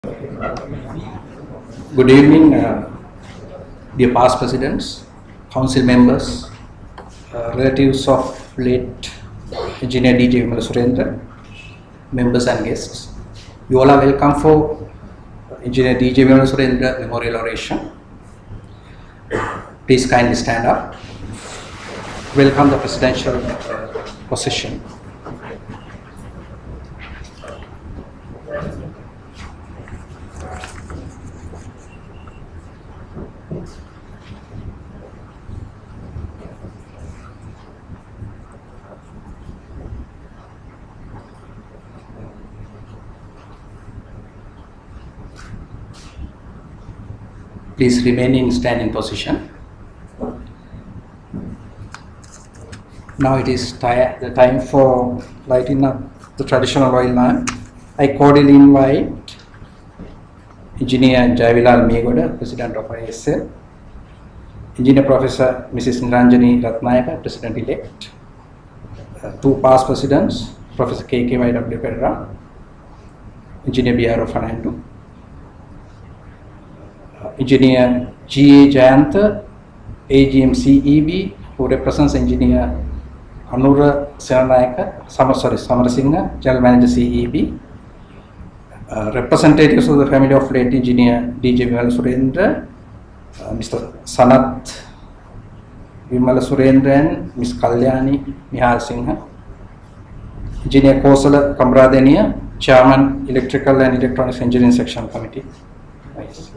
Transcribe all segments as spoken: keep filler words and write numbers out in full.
Good evening, uh, dear past presidents, council members, uh, relatives of late Engineer D J Vimala Surendra, members and guests. You all are welcome for Engineer D J Vimala Surendra Memorial Oration. Please kindly stand up. Welcome the presidential uh, procession. Please remain in standing position. Now it is the time for lighting up the traditional oil lamp. I cordially invite Engineer Jayavilal Megoda, President of I S L, Engineer Professor Missus Niranjani Ratnayaka, President-elect, uh, two past presidents, Professor K K Y W Perera, Engineer B R O Fernando, uh, Engineer G A Jayantha, A G M C E B, who represents Engineer Anura Senanayaka, Samar, sorry, Samarasinghe, General Manager C E B, uh, representatives of the family of late Engineer D J Vimala Surendra, uh, Mister Sanath Vimala Surendra and Miss Kalyani Nihal Singha, Engineer Kosala Kamradeniya, Chairman Electrical and Electronics Engineering Section Committee. Nice.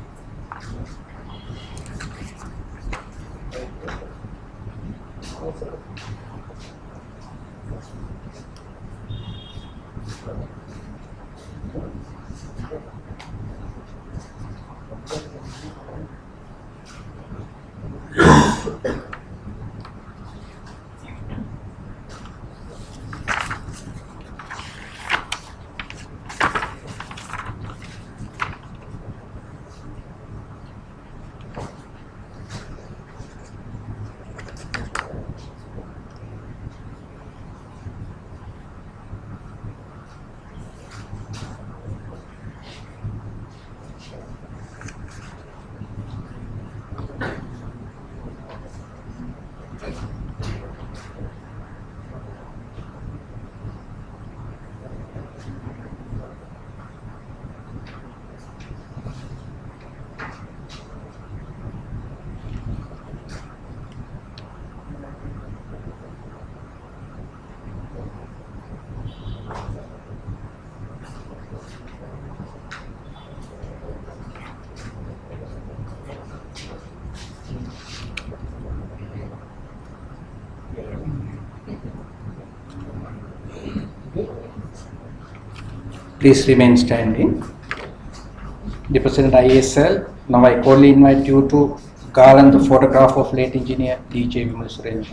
Please remain standing. The President I S L, now I cordially invite you to garland the photograph of late Engineer D J Vimala Surendra.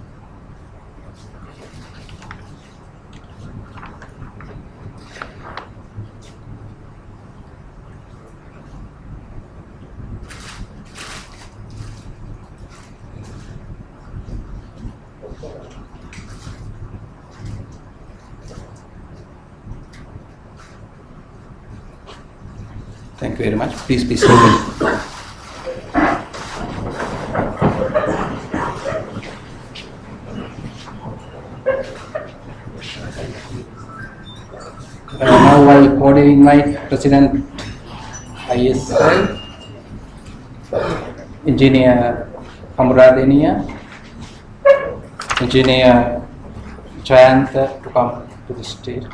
Thank you very much. Please be seated. Uh, now I cordially invite President I S L, Engineer Kamradeniya, Engineer Jayantha to come to the stage.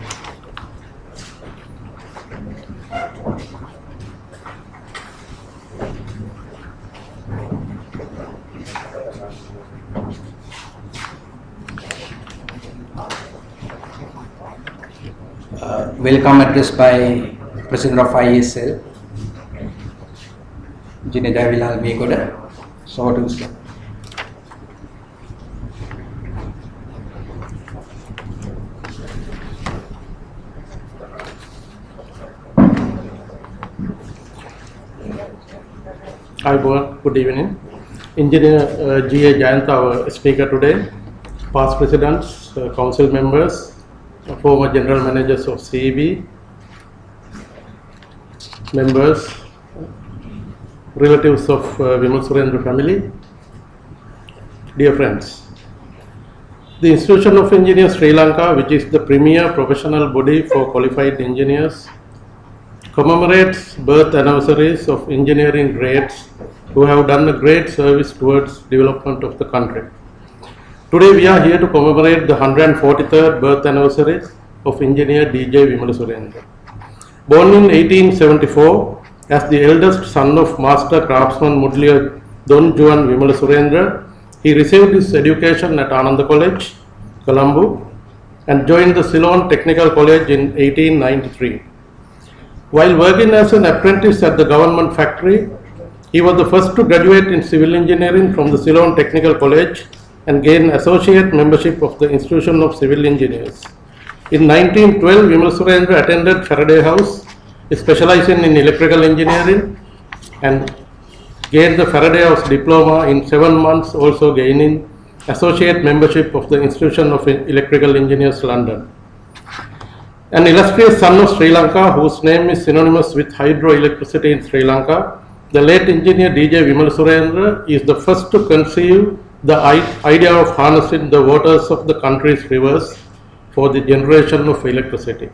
Uh, welcome address by President of I S L, Engineer Jayavilal Megoda. So what do you say? Hi, good evening. Engineer uh, G A Jayantha, our speaker today, past presidents, uh, council members, former general managers of C E B, members, relatives of uh, Vimal Surendra family, dear friends. The Institution of Engineers Sri Lanka, which is the premier professional body for qualified engineers, commemorates birth anniversaries of engineering greats who have done a great service towards development of the country. Today we are here to commemorate the one hundred forty-third birth anniversary of engineer D J Vimal Surendra. Born in eighteen seventy-four as the eldest son of master craftsman Mudaliar Don Juan Vimal Surendra, he received his education at Ananda College, Colombo, and joined the Ceylon Technical College in eighteen ninety-three. While working as an apprentice at the government factory, he was the first to graduate in civil engineering from the Ceylon Technical College and gain associate membership of the Institution of Civil Engineers. In nineteen twelve, Vimal Surendra attended Faraday House, specializing in electrical engineering, and gained the Faraday House diploma in seven months, also gaining associate membership of the Institution of Electrical Engineers, London. An illustrious son of Sri Lanka, whose name is synonymous with hydroelectricity in Sri Lanka, the late engineer D J Vimal Surendra is the first to conceive the idea of harnessing the waters of the country's rivers for the generation of electricity.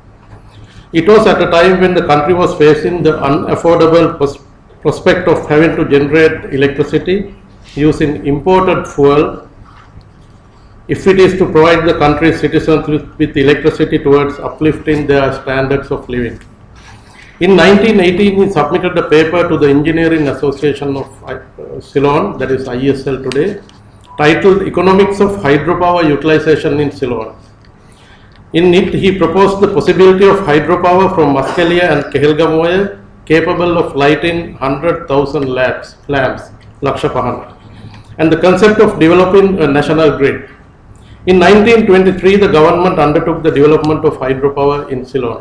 It was at a time when the country was facing the unaffordable prospect of having to generate electricity using imported fuel if it is to provide the country's citizens with, with electricity towards uplifting their standards of living. In nineteen eighteen, he submitted a paper to the Engineering Association of uh, Ceylon, that is I S L today, titled Economics of Hydropower Utilization in Ceylon. In it, he proposed the possibility of hydropower from Muskelia and Kehelgamoya capable of lighting one hundred thousand lamps, lamps, Lakshapahan, and the concept of developing a national grid. In nineteen twenty-three, the government undertook the development of hydropower in Ceylon.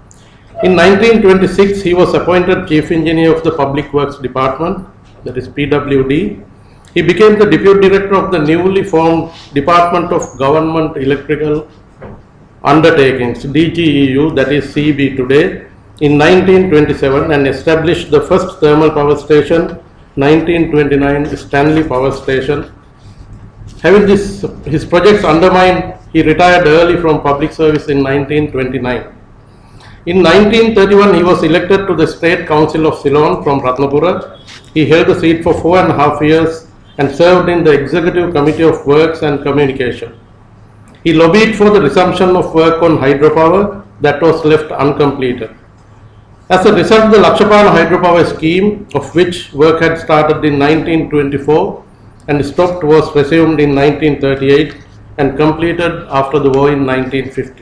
In nineteen twenty-six, he was appointed Chief Engineer of the Public Works Department, that is P W D. He became the Deputy Director of the newly formed Department of Government Electrical Undertakings, D G E U, that is C E B today, in nineteen twenty-seven, and established the first thermal power station, nineteen twenty-nine Stanley Power Station. Having this, his projects undermined, he retired early from public service in nineteen twenty-nine. In nineteen thirty-one, he was elected to the State Council of Ceylon from Ratnapura. He held the seat for four and a half years and served in the Executive Committee of Works and Communication. He lobbied for the resumption of work on hydropower that was left uncompleted. As a result, the Lakshapahan hydropower scheme, of which work had started in nineteen twenty-four and stopped, was resumed in nineteen thirty-eight and completed after the war in nineteen fifty.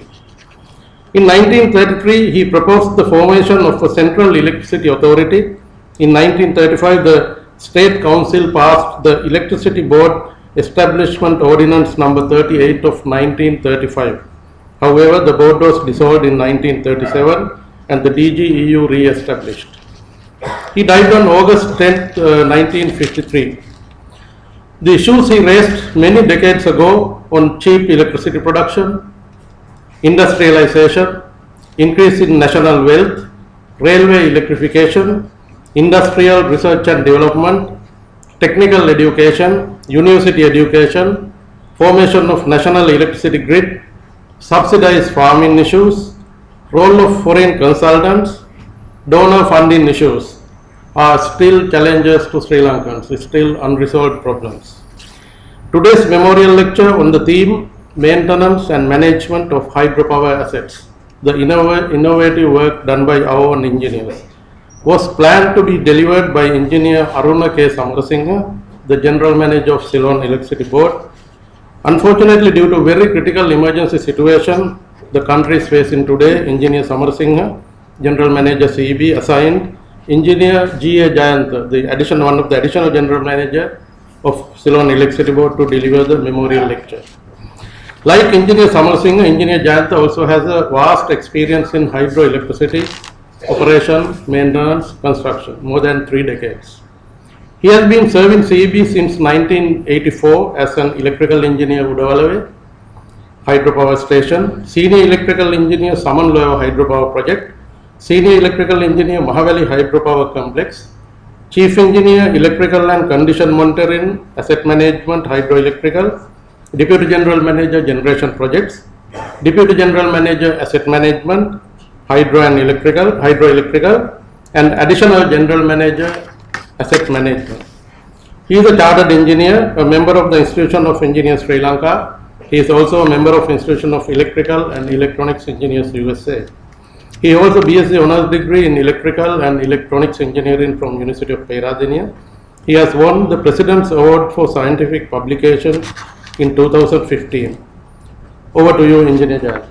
In nineteen thirty-three, he proposed the formation of a central electricity authority. In nineteen thirty-five, the State Council passed the Electricity Board Establishment Ordinance number thirty-eight of nineteen thirty-five. However, the board was dissolved in nineteen thirty-seven and the D G E U re-established. He died on August tenth, uh, nineteen fifty-three. The issues he raised many decades ago on cheap electricity production, industrialization, increase in national wealth, railway electrification, industrial research and development, technical education, university education, formation of national electricity grid, subsidized farming issues, role of foreign consultants, donor funding issues are still challenges to Sri Lankans, still unresolved problems. Today's memorial lecture on the theme Maintenance and Management of Hydropower Assets, the innov innovative work done by our own engineers, was planned to be delivered by engineer Aruna K. Samarasinghe, the General Manager of Ceylon Electricity Board. Unfortunately, due to very critical emergency situation the country is facing today, engineer Samarasinghe, General Manager C E B, assigned engineer G A Jayantha, the addition, one of the additional General Manager of Ceylon Electricity Board, to deliver the memorial lecture. Like engineer Samarasinghe, engineer Jayantha also has a vast experience in hydroelectricity, operation, maintenance, construction, more than three decades. He has been serving C E B since nineteen eighty-four as an electrical engineer Udawalawe Hydropower Station, senior electrical engineer Samanloya Hydropower Project, Senior Electrical Engineer, Mahavali Hydropower Complex, Chief Engineer, Electrical and Condition Monitoring, Asset Management, Hydroelectrical, Deputy General Manager, Generation Projects, Deputy General Manager, Asset Management, Hydro and Electrical, Hydroelectrical, and Additional General Manager, Asset Management. He is a Chartered Engineer, a member of the Institution of Engineers Sri Lanka. He is also a member of Institution of Electrical and Electronics Engineers U S A. He holds a B S c Honours degree in Electrical and Electronics Engineering from University of Peradeniya. He has won the President's Award for Scientific Publication in two thousand fifteen. Over to you, Engineer Jayant.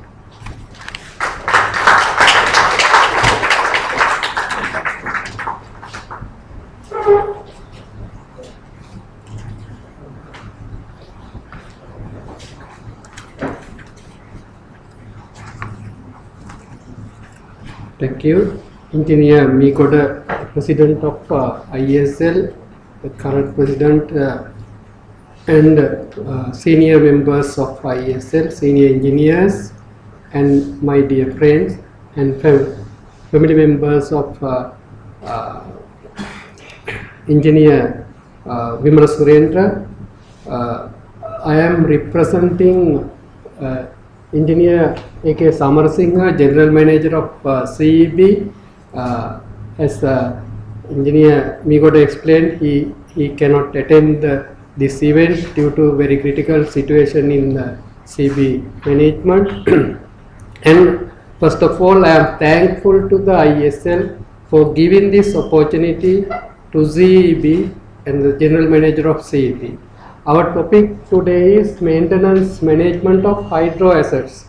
Thank you. Engineer Mikoda, President of uh, I S L, the current President uh, and uh, senior members of I S L, senior engineers, and my dear friends and fam family members of uh, uh, Engineer uh, Vimala Surendra. Uh, I am representing uh, Engineer A K Samarasinghe, General Manager of uh, C E B. Uh, as uh, Engineer Mikoda explained, he, he cannot attend uh, this event due to very critical situation in the C B management. And first of all, I am thankful to the I S L for giving this opportunity to C E B and the General Manager of C E B. Our topic today is maintenance management of hydro assets.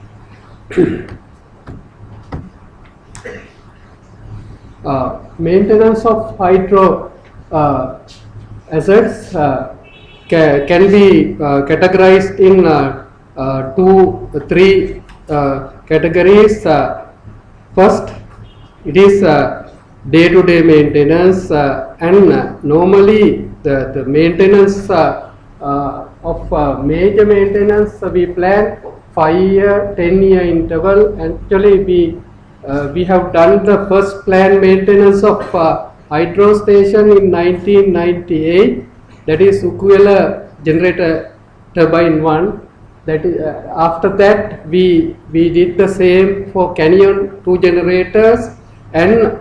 uh, maintenance of hydro uh, assets uh, ca can be uh, categorized in uh, uh, two, three uh, categories. Uh, first, it is day-to-day -day maintenance, uh, and uh, normally the, the maintenance uh, uh, of uh, major maintenance uh, we plan five year, ten year interval. Actually, we uh, we have done the first planned maintenance of uh, hydro station in nineteen ninety-eight. That is Ukuela generator turbine one. That is, uh, after that we we did the same for Canyon two generators, and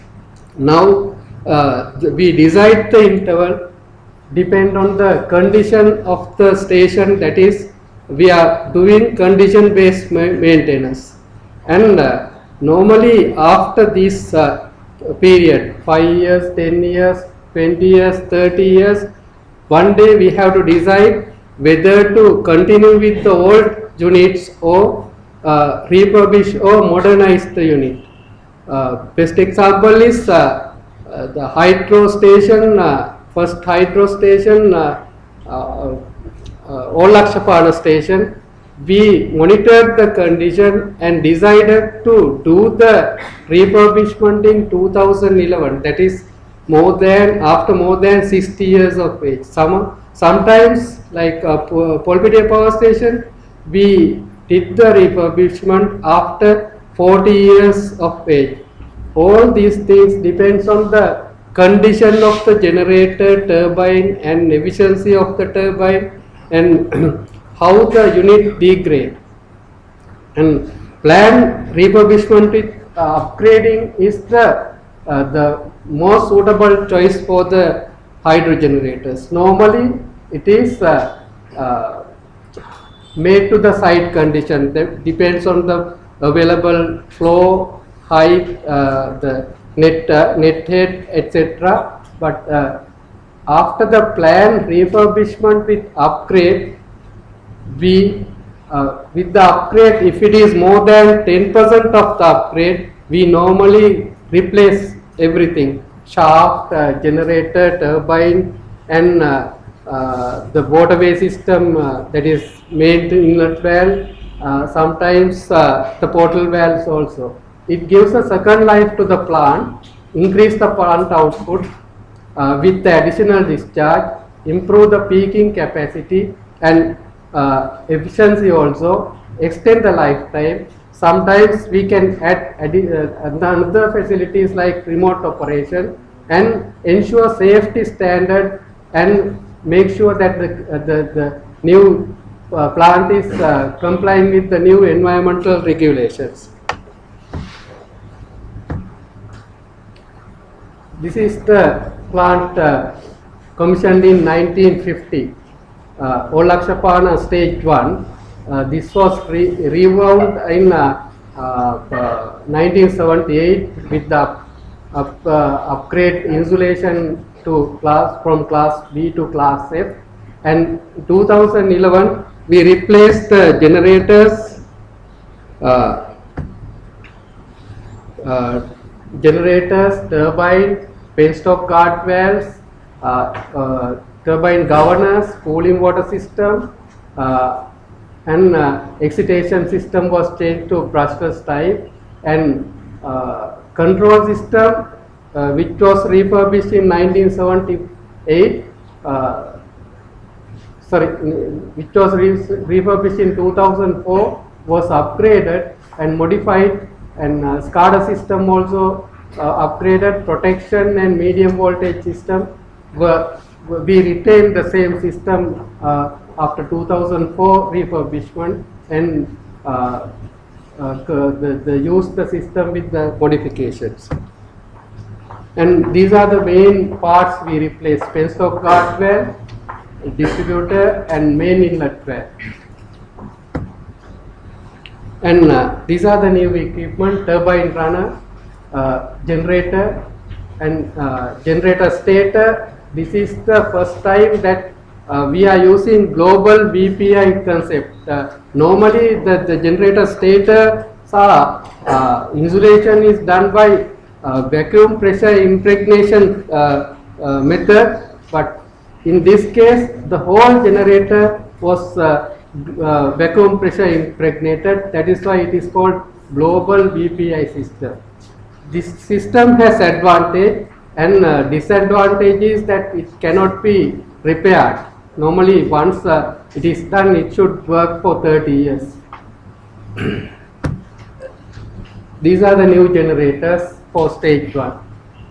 now uh, we decide the interval depend on the condition of the station. That is, we are doing condition based ma maintenance, and uh, normally after this uh, period, five years, ten years, twenty years, thirty years, one day we have to decide whether to continue with the old units or uh, refurbish or modernize the unit. Uh, best example is uh, uh, the hydro station, uh, first hydro station, uh, uh, uh, Olakshapana station. We monitored the condition and decided to do the refurbishment in two thousand eleven. That is more than after more than sixty years of age. Some sometimes like uh, Polpitiya power station, we did the refurbishment after forty years of age. All these things depends on the condition of the generator, turbine, and efficiency of the turbine, and how the unit degrade. And planned refurbishment with uh, upgrading is the uh, the most suitable choice for the hydro generators. Normally, it is uh, uh, made to the site condition. That depends on the available flow, height, uh, the net uh, net head, et cetera. But uh, after the planned refurbishment with upgrade, we uh, with the upgrade, if it is more than ten percent of the upgrade, we normally replace everything: shaft, uh, generator, turbine, and uh, uh, the waterway system, uh, that is main inlet valve, uh, sometimes uh, the portal valves also. It gives a second life to the plant, increase the plant output uh, with the additional discharge, improve the peaking capacity and uh, efficiency also, extend the lifetime, sometimes we can add addi- uh, another facilities like remote operation and ensure safety standard and make sure that the, uh, the, the new uh, plant is uh, complying with the new environmental regulations. This is the plant uh, commissioned in nineteen fifty, uh, Olakshapana stage one. Uh, this was re rewound in uh, uh, uh, nineteen seventy-eight with the up, uh, upgrade insulation to class from class B to class F, and two thousand eleven we replaced the generators. Uh, uh, generators, turbine, penstock guard valves, uh, uh, turbine governors, cooling water system, uh, and uh, excitation system was changed to brushless type, and uh, control system uh, which was refurbished in nineteen seventy-eight, uh, sorry, which was re refurbished in two thousand four, was upgraded and modified, and uh, SCADA system also uh, upgraded. Protection and medium voltage system were, we retained the same system uh, after two thousand four refurbishment, and uh, uh, the, the use the system with the modifications. And these are the main parts we replaced: penstock guard valve, distributor, and main inlet valve. And uh, these are the new equipment: turbine runner, uh, generator, and uh, generator stator. This is the first time that uh, we are using global V P I concept. Uh, normally the, the generator stator are, uh, insulation is done by uh, vacuum pressure impregnation uh, uh, method, but in this case the whole generator was uh, uh, vacuum pressure impregnated. That is why it is called global V P I system. This system has advantage and uh, disadvantage is that it cannot be repaired. Normally once uh, it is done, it should work for thirty years. These are the new generators for stage one.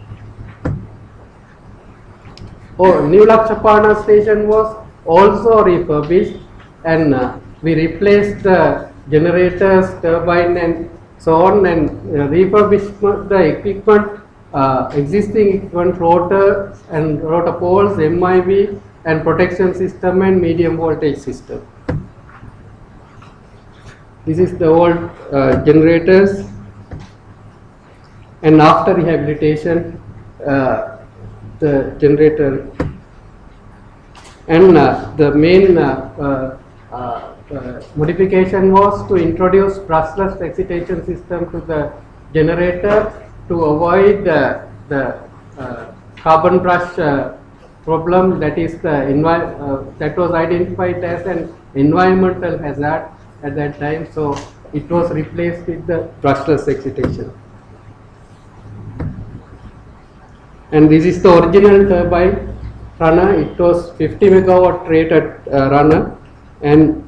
Oh, New Lakshapana station was also refurbished, and uh, we replaced the generators, turbine, and so on, and uh, refurbished the equipment, uh, existing equipment, rotor and rotor poles, M I V, and protection system and medium voltage system. This is the old uh, generators, and after rehabilitation, uh, the generator, and uh, the main uh, uh, uh, uh, modification was to introduce brushless excitation system to the generator to avoid uh, the uh, carbon brush uh, problem, that is the envi uh, that was identified as an environmental hazard at that time. So it was replaced with the brushless excitation. And this is the original turbine runner. It was fifty megawatt rated uh, runner, and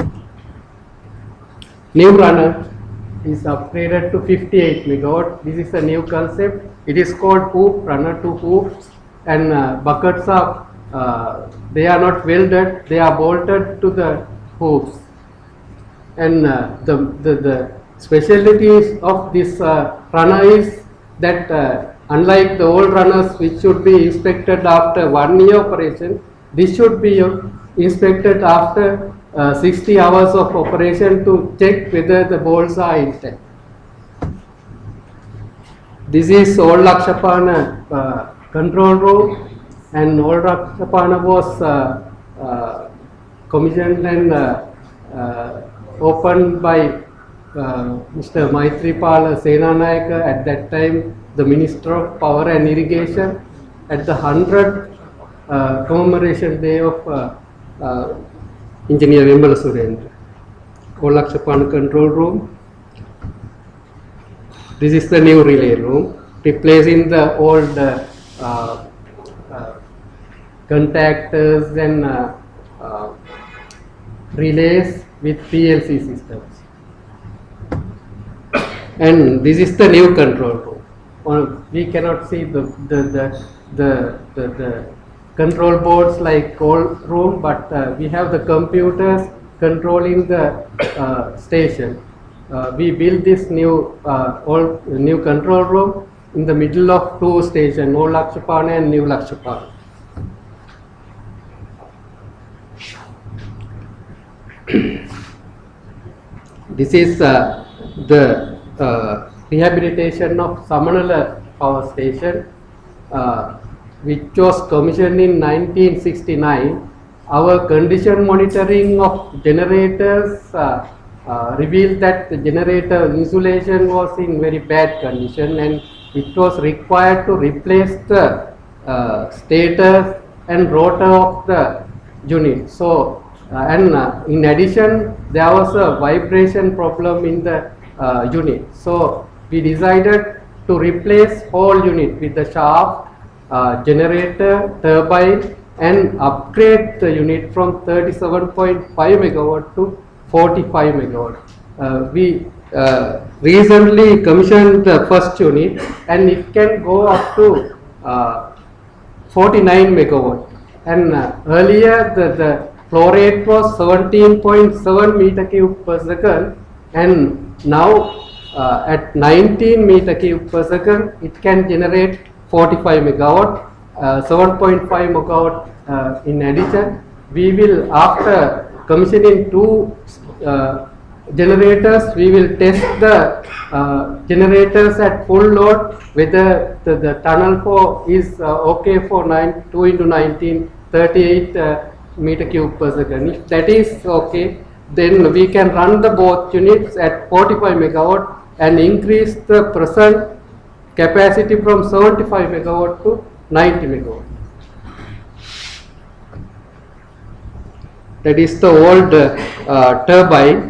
new runner is upgraded to fifty-eight megawatt. This is a new concept. It is called hoop runner, two hoops, and uh, buckets are uh, they are not welded, they are bolted to the hoops. And uh, the, the the specialties of this uh, runner is that uh, unlike the old runners which should be inspected after one year operation, this should be uh, inspected after uh, sixty hours of operation to check whether the bolts are intact. This is Old Lakshapana uh, control room, and Old Lakshapana was uh, uh, commissioned and uh, uh, opened by uh, Mister Maitripala Senanayaka, at that time the Minister of Power and Irrigation, at the hundredth uh, commemoration day of uh, uh, Engineer Vimala Surendra. Old Lakshapana control room. This is the new relay room, replacing the old uh, uh, uh, contactors and uh, uh, relays with P L C systems. and this is the new control room. Or we cannot see the the the the, the, the control boards like old room, but uh, we have the computers controlling the uh, station. Uh, we built this new uh, old new control room in the middle of two stations, Old Lakshapana and New Lakshapana. This is uh, the uh, rehabilitation of Samanala power station, uh, which was commissioned in nineteen sixty-nine. Our condition monitoring of generators uh, uh, revealed that the generator insulation was in very bad condition, and it was required to replace the uh, stator and rotor of the unit. So, uh, and uh, in addition, there was a vibration problem in the uh, unit. So, we decided to replace whole unit with the shaft, uh, generator, turbine, and upgrade the unit from thirty-seven point five megawatt to forty-five megawatt. Uh, we uh, recently commissioned the first unit, and it can go up to uh, forty-nine megawatt. And uh, earlier the, the flow rate was seventeen point seven meter cube per second, and now uh, at nineteen meter cube per second it can generate forty-five megawatt. Uh, seven point five megawatt uh, in addition. We will, after commissioning two uh, generators, we will test the uh, generators at full load, whether the, the tunnel flow is uh, okay for nine, two into nineteen, thirty-eight uh, meter cube per second. If that is okay, then we can run the both units at forty-five megawatt and increase the present capacity from seventy-five megawatt to ninety megawatt. That is the old uh, turbine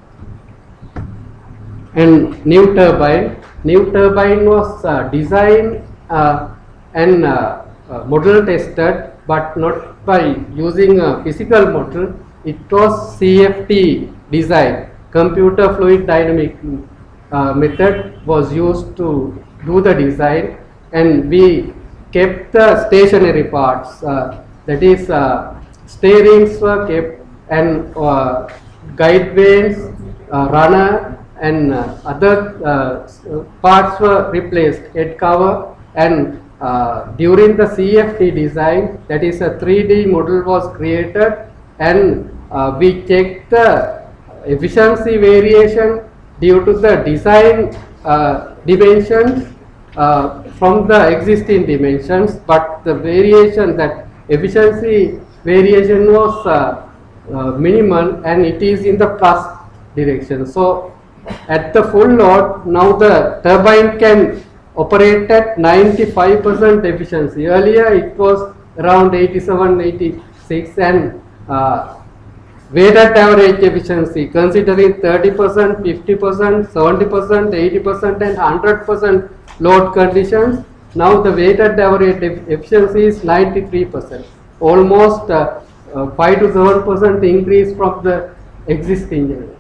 and new turbine. New turbine was uh, designed uh, and uh, uh, model tested, but not by using a physical model. It was C F D design, computer fluid dynamic uh, method was used to do the design, and we kept the stationary parts, uh, that is uh, steerings were kept, and uh, guide vanes, uh, runner, and uh, other uh, parts were replaced, head cover, and uh, during the C F D design, that is a three D model was created, and uh, we checked the efficiency variation due to the design uh, dimensions uh, from the existing dimensions, but the variation, that efficiency variation was uh, uh, minimal, and it is in the plus direction. So at the full load, now the turbine can operate at ninety-five percent efficiency. Earlier it was around eighty-seven, eighty-six, and uh, weighted average efficiency considering thirty percent, fifty percent, seventy percent, eighty percent and one hundred percent load conditions. Now the weighted average efficiency is ninety-three percent, almost uh, uh, five to seven percent increase from the existing generator.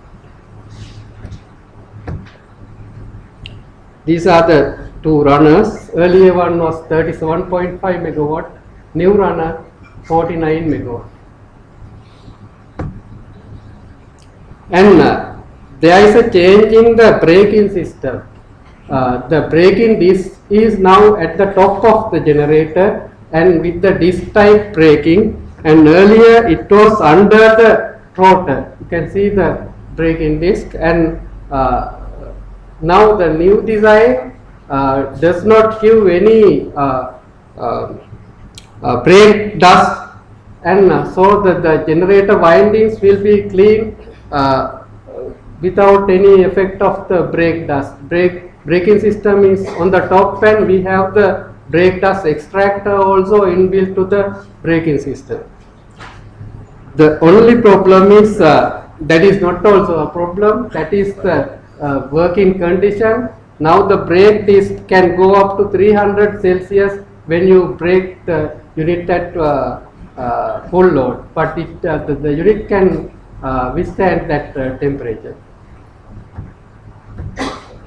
These are the two runners. Earlier one was thirty-seven point five megawatt, new runner forty-nine megawatt. And uh, there is a change in the braking system. Uh, the braking disc is now at the top of the generator and with the disc type braking, and earlier it was under the rotor. You can see the braking disc, and uh, now the new design uh, does not give any uh, uh, uh, brake dust, and uh, so the, the generator windings will be clean uh, without any effect of the brake dust. Brake braking system is on the top, and we have the brake dust extractor also inbuilt to the braking system. The only problem is uh, that is not also a problem, that is the uh, working condition. Now the brake disc can go up to three hundred Celsius when you brake the unit at uh, uh, full load, but it, uh, the, the unit can uh, withstand that uh, temperature.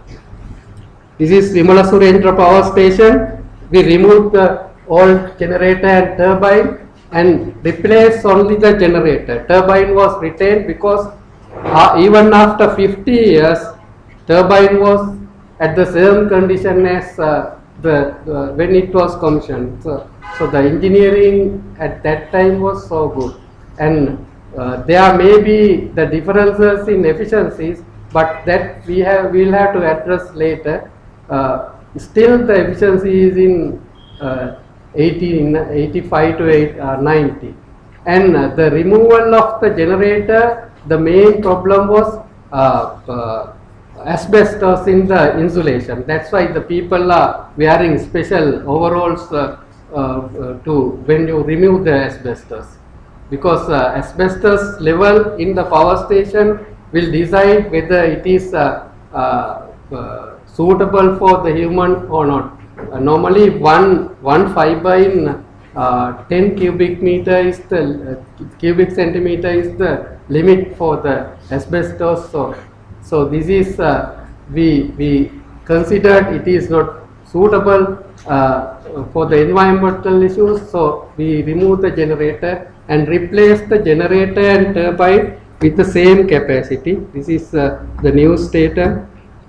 This is Vimala Surendra Power Station. We removed the old generator and turbine and replaced only the generator. Turbine was retained because uh, even after fifty years, turbine was at the same condition as uh, the uh, when it was commissioned. So, so the engineering at that time was so good, and uh, there may be the differences in efficiencies, but that we have we will have to address later. Uh, still, the efficiency is in uh, eighty, eighty-five to eight, uh, ninety, and uh, the removal of the generator. The main problem was uh, uh, asbestos in the insulation. That's why the people are wearing special overalls uh, uh, uh, to when you remove the asbestos, because uh, asbestos level in the power station will decide whether it is uh, uh, uh, suitable for the human or not. Uh, normally, one one fiber in uh, ten cubic meter is the uh, cubic centimeter is the limit for the asbestos. So, so this is uh, we we considered it is not suitable uh, for the environmental issues. So we remove the generator and replace the generator and turbine with the same capacity. This is uh, the new stator,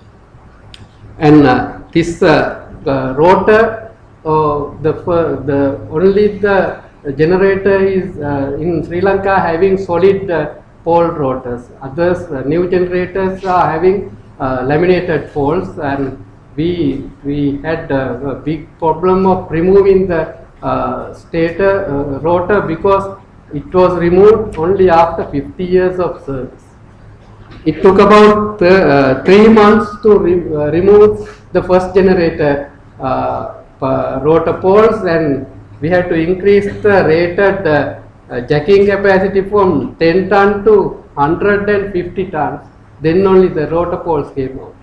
and uh, this uh, uh, rotor. Uh, the the only the generator is uh, in Sri Lanka having solid uh, pole rotors. Others uh, new generators are having uh, laminated poles, and we we had uh, a big problem of removing the uh, stator uh, rotor because it was removed only after fifty years of service. It took about uh, uh, three months to re uh, remove the first generator uh, uh, rotor poles, and we had to increase the rated uh, uh, jacking capacity from ten ton to one hundred fifty tons. Then only the rotor poles came out.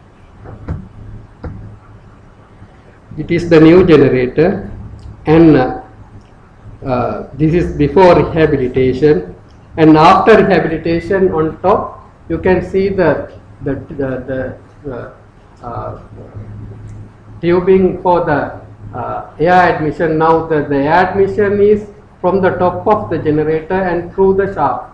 It is the new generator, and uh, uh, this is before rehabilitation, and after rehabilitation on top you can see the the the, the uh, uh, tubing for the uh, air admission. Now the, the air admission is from the top of the generator and through the shaft.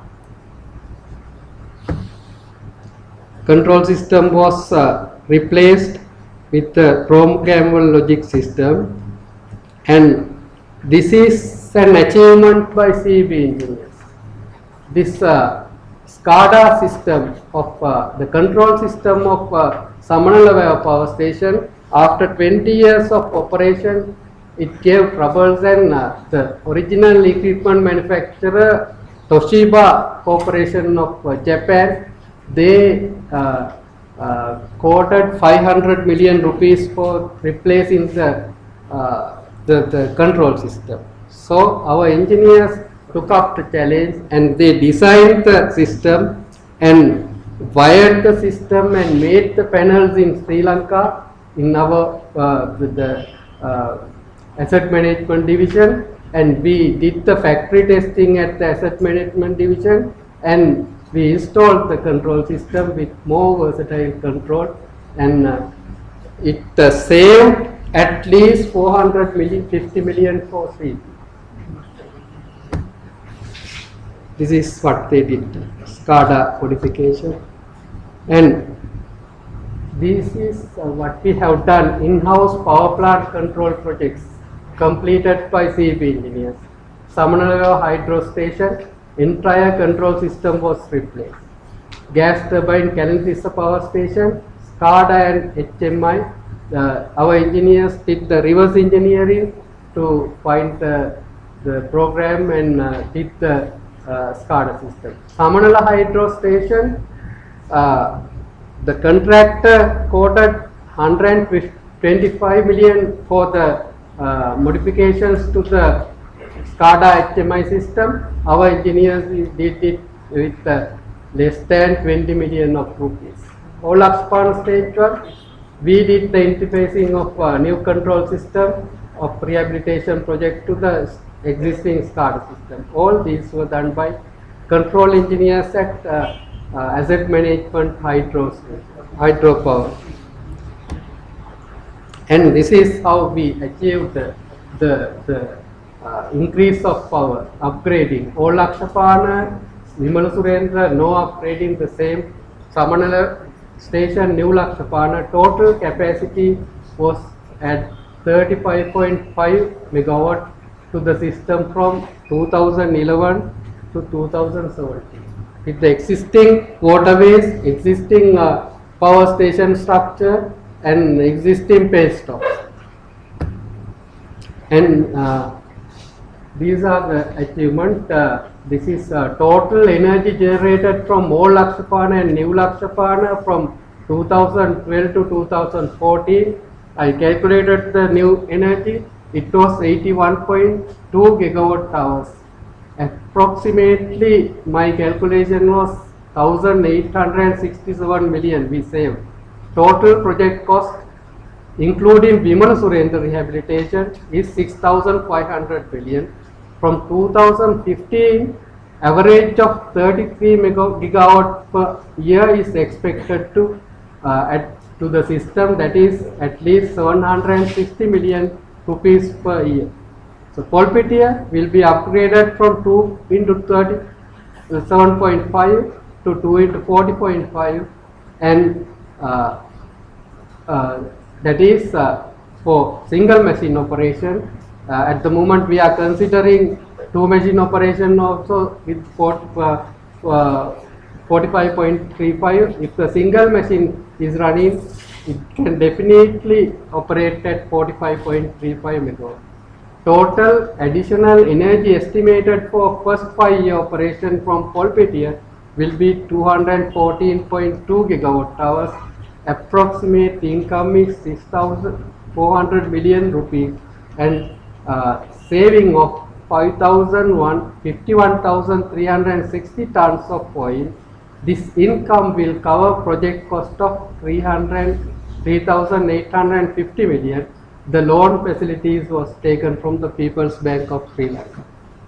Control system was uh, replaced with the programmable logic system, and this is an achievement by C E B engineers. This uh, SCADA system of uh, the control system of uh, Samanalawewa power station, after twenty years of operation, it gave troubles, and uh, the original equipment manufacturer Toshiba Corporation of uh, Japan, they uh, uh, quoted five hundred million rupees for replacing the, uh, the, the control system. So our engineers took up the challenge and they designed the system and wired the system and made the panels in Sri Lanka in our uh, with the uh, asset management division, and we did the factory testing at the asset management division, and we installed the control system with more versatile control, and uh, it uh, saved at least four hundred million, fifty million for Sri. This is what they did, SCADA codification, and this is uh, what we have done in-house power plant control projects completed by C E B engineers. Samanalawewa hydro station, entire control system was replaced. Gas turbine Kalantissa power station, SCADA and H M I, uh, our engineers did the reverse engineering to find the, the program and uh, did the uh, SCADA system. Samanala hydro station, uh, the contractor quoted one hundred twenty-five million for the uh, modifications to the SCADA H M I system. Our engineers did it with uh, less than twenty million of rupees. All Akspana stage one, we did the interfacing of uh, new control system of rehabilitation project to the existing SCADA system. All these were done by control engineers at uh, uh, asset management hydro hydropower. And this is how we achieve the, the, the uh, increase of power, upgrading. Old Lakshapana, Vimala Surendra, no upgrading, the same. Samanala station, New Lakshapana, total capacity was at thirty-five point five megawatt to the system from two thousand eleven to two thousand seventeen. With the existing waterways, existing uh, power station structure and existing pay stops. And uh, these are the achievements. Uh, this is uh, total energy generated from old Lakshapana and new Lakshapana from two thousand twelve to two thousand fourteen. I calculated the new energy. It was eighty-one point two gigawatt hours. Approximately, my calculation was one thousand eight hundred sixty-seven million we saved. Total project cost, including Vimala Surendra rehabilitation, is six thousand five hundred billion. From two thousand fifteen, average of thirty-three gigawatt per year is expected to uh, add to the system, that is at least seven hundred sixty million rupees per year. So Polpitiya will be upgraded from two into thirty-seven point five to two into forty point five, and uh, uh, that is uh, for single machine operation. Uh, at the moment we are considering two machine operation also with forty-five point three five. If the single machine is running, it can definitely operate at forty-five point three five megawatt. Total additional energy estimated for first five year operation from Polpitiya will be two hundred fourteen point two gigawatt hours. Approximate income is six thousand four hundred million rupees, and uh, saving of fifty-one thousand three hundred sixty tons of oil. This income will cover project cost of three thousand eight hundred fifty million. The loan facilities was taken from the People's Bank of Sri Lanka.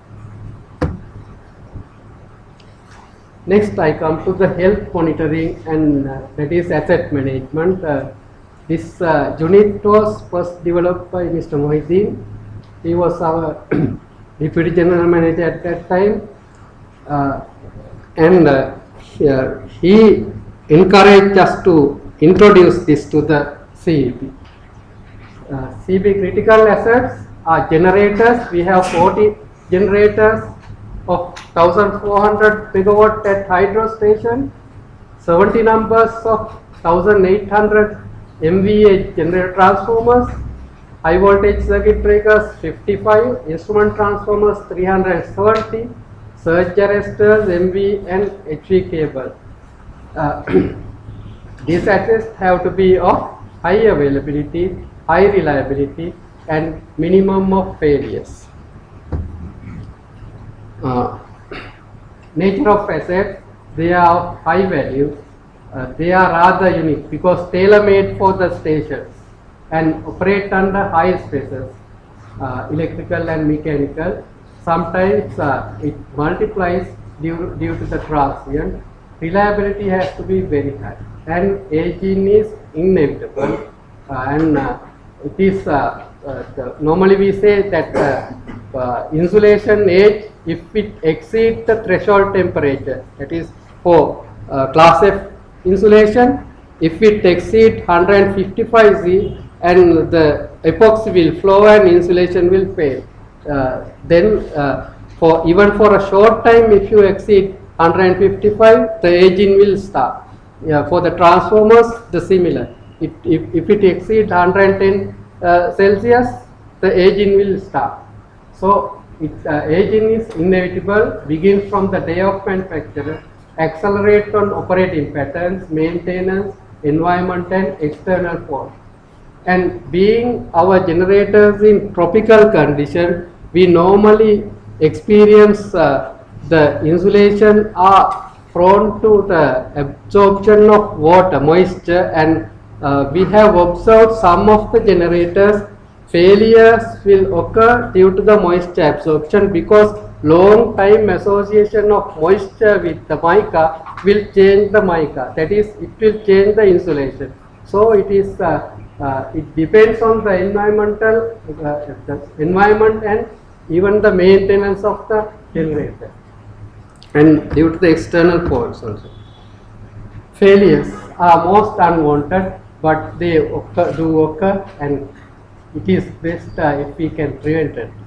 Next, I come to the health monitoring, and uh, that is asset management. Uh, this uh, unit was first developed by Mister Mohideen. He was our Deputy General Manager at that time, uh, and uh, yeah, he encouraged us to introduce this to the C E P. Uh, C E P critical assets are generators. We have forty generators of one thousand four hundred megawatt at hydro station, seventy numbers of one thousand eight hundred M V A generator transformers, high voltage circuit breakers fifty-five, instrument transformers three hundred seventy, surge arresters, M V and H V cable. Uh, these assets have to be of high availability, high reliability and minimum of failures. Uh, nature of assets, they are of high value. Uh, they are rather unique because tailor-made for the stations and operate under high stresses, uh, electrical and mechanical. Sometimes uh, it multiplies due, due to the transient. Reliability has to be very high, and aging is inevitable. Uh, and uh, it is uh, uh, the, normally we say that uh, uh, insulation age, if it exceeds the threshold temperature, that is for uh, class F insulation, if it exceeds one hundred fifty-five C and the epoxy will flow and insulation will fail. Uh, then uh, for even for a short time, if you exceed one hundred fifty-five, the aging will start. Yeah, for the transformers, the similar. It, if, if it exceeds one hundred ten uh, Celsius, the aging will start. So it, uh, aging is inevitable, begins from the day of manufacture, accelerate on operating patterns, maintenance, environment and external force. And being our generators in tropical condition, we normally experience uh, the insulation are prone to the absorption of water, moisture, and uh, we have observed some of the generators failures will occur due to the moisture absorption because long time association of moisture with the mica will change the mica, that is it will change the insulation. So it is uh, uh, it depends on the environmental, uh, the environment and even the maintenance of the generator, and due to the external faults also. Failures are most unwanted, but they occur, do occur, and it is best uh, if we can prevent it.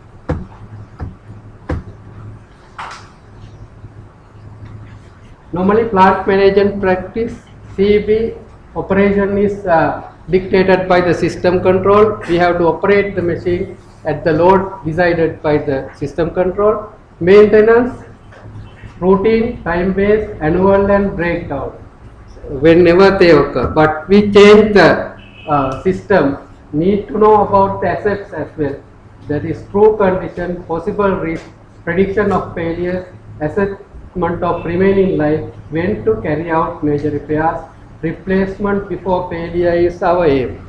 Normally, plant management practice C E B operation is uh, dictated by the system control. We have to operate the machine at the load decided by the system control. Maintenance, routine, time-based, annual and breakdown whenever they occur. But we change the uh, system, need to know about the assets as well. That is true condition, possible risk, prediction of failures, assessment of remaining life, when to carry out major repairs, replacement before failure is our aim.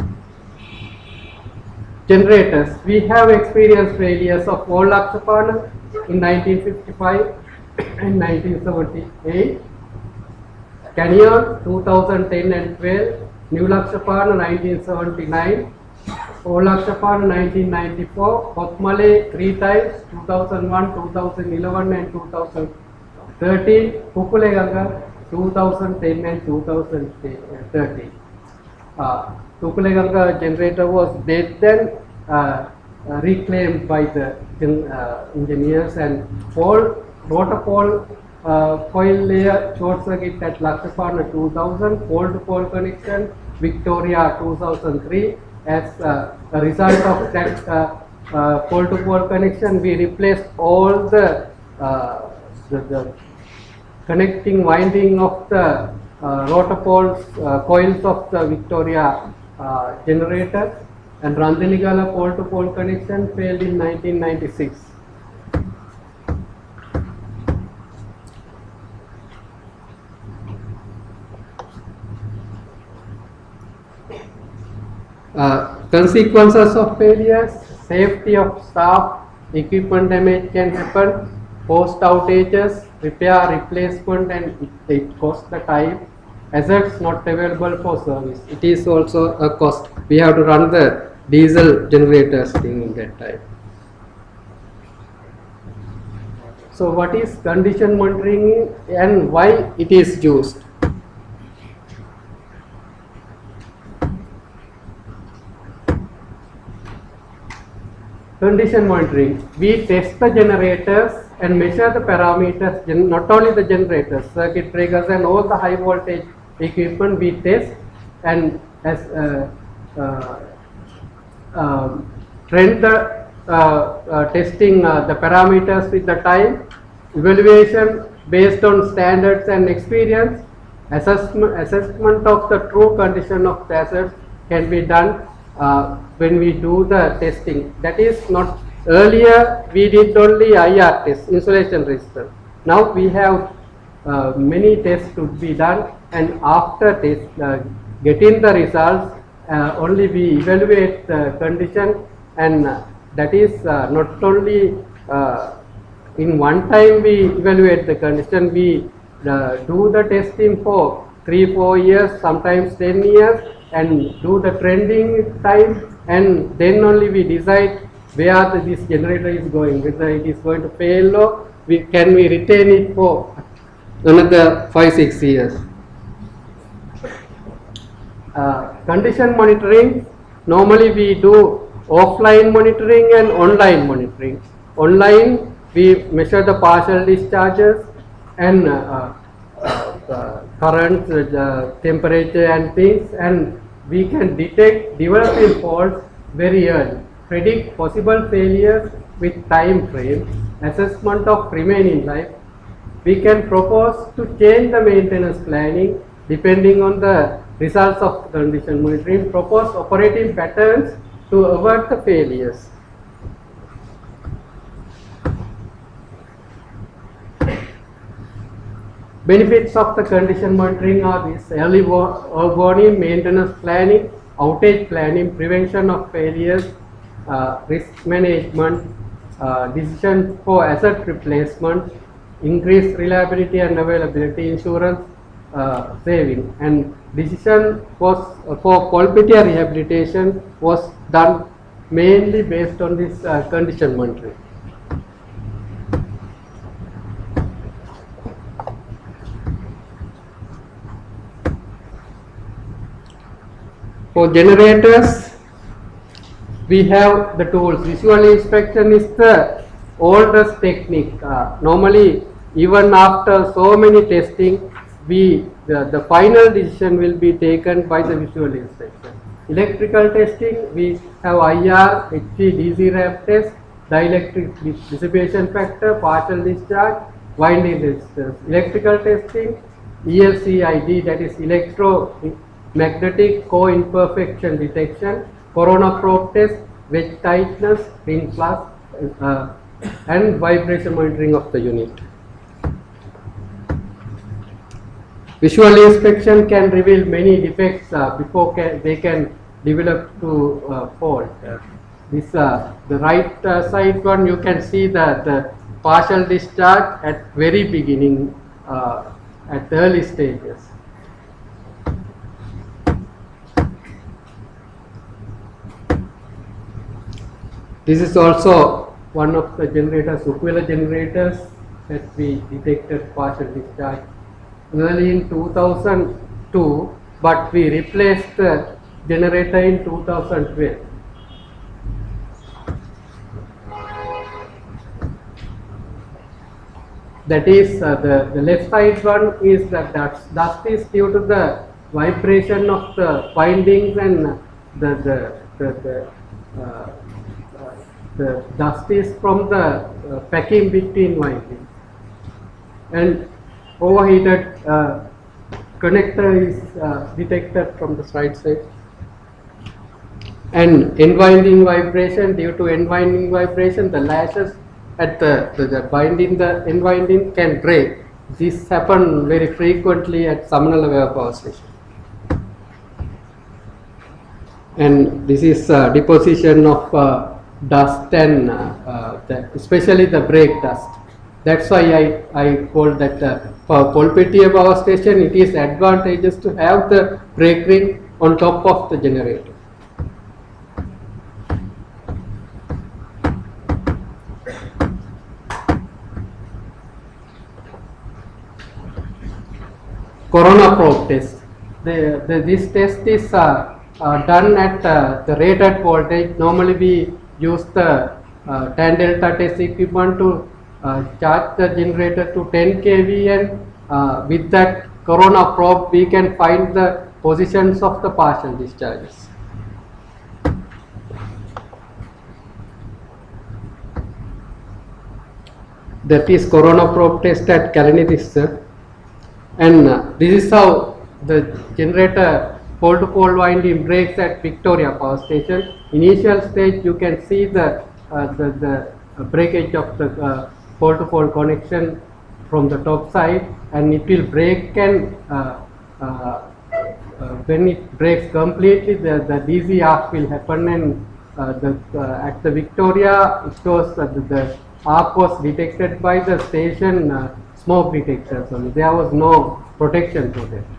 Generators, we have experienced failures of Old Lakshapana in nineteen fifty-five and nineteen seventy-eight, Canyon two thousand ten and twelve, New Lakshapana nineteen seventy-nine, Old Lakshapana nineteen ninety-four, Kothmale three times, two thousand one, two thousand eleven and two thousand thirteen, Kukuleganga two thousand ten and two thousand thirteen. Uh, Kukuleganga generator was dead then, uh, uh, reclaimed by the uh, engineers, and all rotor pole uh, coil layer short circuit at Lakshapana two thousand, pole to pole connection Victoria two thousand three. As uh, a result of that uh, uh, pole to pole connection, we replaced all the, uh, the, the connecting winding of the uh, rotor poles, uh, coils of the Victoria uh, generator, and Randanigala pole to pole connection failed in nineteen ninety-six. Uh, consequences of failures: safety of staff, equipment damage can happen, post outages, repair, replacement, and it, it costs the time. Assets not available for service, it is also a cost. We have to run the diesel generators during that time. So what is condition monitoring and why it is used? Condition monitoring, we test the generators and measure the parameters, not only the generators, circuit breakers and all the high voltage equipment we test, and as uh, uh, uh, trend the uh, uh, testing uh, the parameters with the time, evaluation based on standards and experience, assessment, assessment of the true condition of the assets can be done uh, when we do the testing. That is not, earlier we did only I R test, insulation resistance. Now we have uh, many tests to be done, and after test, uh, getting the results, uh, only we evaluate the condition, and uh, that is uh, not only uh, in one time we evaluate the condition, we uh, do the testing for three, four years, sometimes ten years, and do the trending time, and then only we decide where the, this generator is going, whether it is going to fail or we, can we retain it for another five, six years. Uh, condition monitoring, normally we do offline monitoring and online monitoring. Online we measure the partial discharges and uh, uh, current, uh, temperature and things, and we can detect developing faults very early, predict possible failures with time frame, assessment of remaining life. We can propose to change the maintenance planning depending on the results of condition monitoring, propose operating patterns to avert the failures. Benefits of the condition monitoring are this: early warning, maintenance planning, outage planning, prevention of failures, uh, risk management, uh, decision for asset replacement, increased reliability and availability, insurance uh, saving, and decision was uh, for Colpettia rehabilitation was done mainly based on this uh, condition monitoring. For generators, we have the tools. Visual inspection is the oldest technique. Uh, normally, even after so many testing, we the, the final decision will be taken by the visual inspection. Electrical testing, we have I R, H V, D C ramp test, dielectric dissipation factor, partial discharge, winding resistance. Electrical testing, E L C I D, that is electromagnetic co-imperfection detection, corona probe test, wedge tightness, ring flux, uh, and vibration monitoring of the unit. Visual inspection can reveal many defects uh, before ca they can develop to uh, fault. Uh, this uh, the right uh, side one, you can see that the partial discharge at very beginning, uh, at the early stages. This is also one of the generators, Ukwila generators, that we detected partial discharge early in two thousand two, but we replaced the generator in two thousand twelve. That is, uh, the, the left side one is that dust, dust is due to the vibration of the windings, and the, the, the, the, uh, uh, the dust is from the uh, packing between windings. And overheated uh, connector is uh, detected from the right side. And end-winding vibration, due to end-winding vibration, the lashes at the, the, the binding, the end-winding can break. This happens very frequently at Samanala power station. And this is uh, deposition of uh, dust, and uh, uh, the, especially the brake dust. That's why I, I call that uh, for Colpettia power station, it is advantageous to have the brake ring on top of the generator. Corona probe test. The, the, this test is uh, uh, done at uh, the rated voltage. Normally we use the uh, tan delta test equipment to uh, charge the generator to ten K V, and uh, with that corona probe we can find the positions of the partial discharges. That is corona probe test at Kalanidis. And uh, this is how the generator pole-to-pole winding breaks at Victoria power station. Initial stage, you can see the uh, the, the breakage of the uh, pole-to-pole connection from the top side, and it will break, and uh, uh, uh, when it breaks completely, the, the D C arc will happen, and uh, the, uh, at the Victoria, it shows that the, the arc was detected by the station uh, smoke detectors only. There was no protection for that.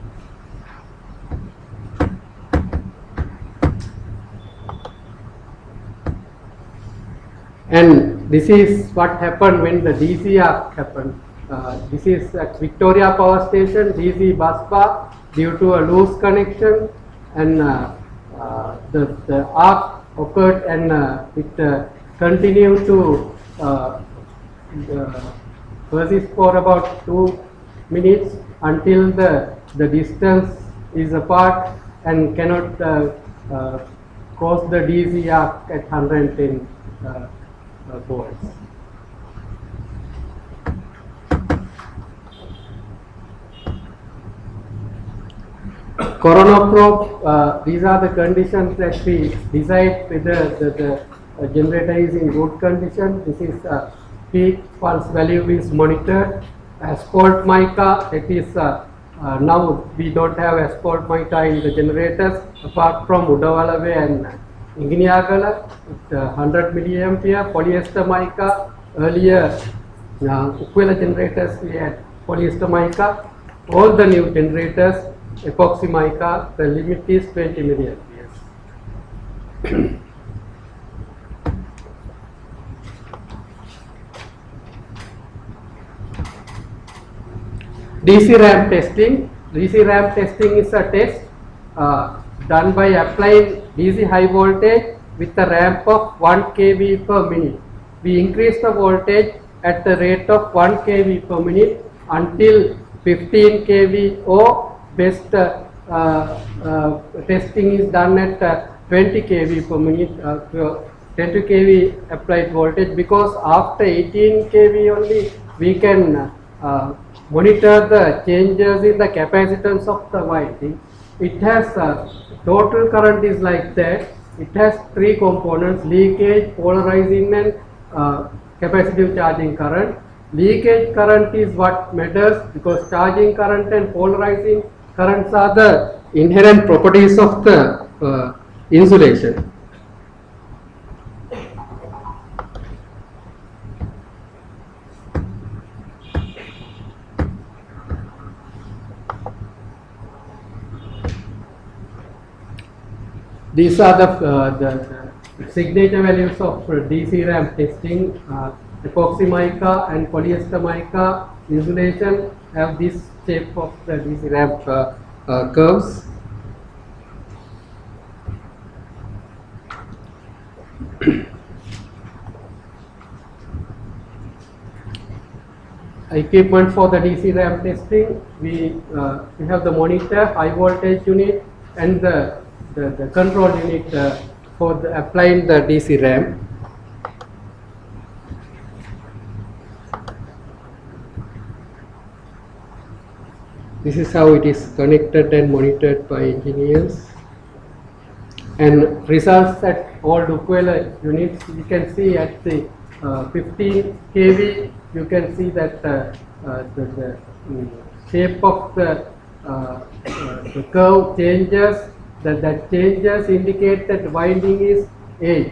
And this is what happened when the D C arc happened. Uh, this is at Victoria power station, D C bus bar, due to a loose connection, and uh, uh, the, the arc occurred, and uh, it uh, continued to uh, uh, persist for about two minutes until the, the distance is apart and cannot uh, uh, cross the D C arc at one hundred ten uh, uh, volts. Corona probe, uh, these are the conditions that we decide whether the, the uh, generator is in good condition. This is uh, peak pulse value is monitored. Asphalt mica, that is uh, uh, now we don't have asphalt mica in the generators apart from Udawalawe and Inginiagala. It's uh, one hundred milliampere. Polyester mica, earlier uh, Ukwila generators we had polyester mica. All the new generators epoxy mica, the limit is twenty milliamperes. D C ramp testing. D C ramp testing is a test uh, done by applying D C high voltage with a ramp of one kilovolt per minute. We increase the voltage at the rate of one kilovolt per minute until fifteen kilovolt, or best uh, uh, testing is done at uh, twenty kilovolt per minute, uh, ten kilovolt applied voltage, because after eighteen kilovolt only we can uh, monitor the changes in the capacitance of the winding. It has uh, total current is like that. It has three components: leakage, polarizing, and uh, capacitive charging current. Leakage current is what matters, because charging current and polarizing currents are the inherent properties of the uh, insulation. These are the, uh, the, the signature values of uh, D C ramp testing. Uh, epoxy mica and polyester mica insulation have this shape of the D C ramp uh, uh, curves. Equipment for the D C ramp testing, we, uh, we have the monitor, high voltage unit, and the The, the control unit uh, for the applying the D C ramp. This is how it is connected and monitored by engineers. And results at all Dukwela units, you can see at the uh, fifteen kilovolt, you can see that uh, uh, the, the um, shape of the, uh, uh, the curve changes. That, that changes indicate that winding is edge.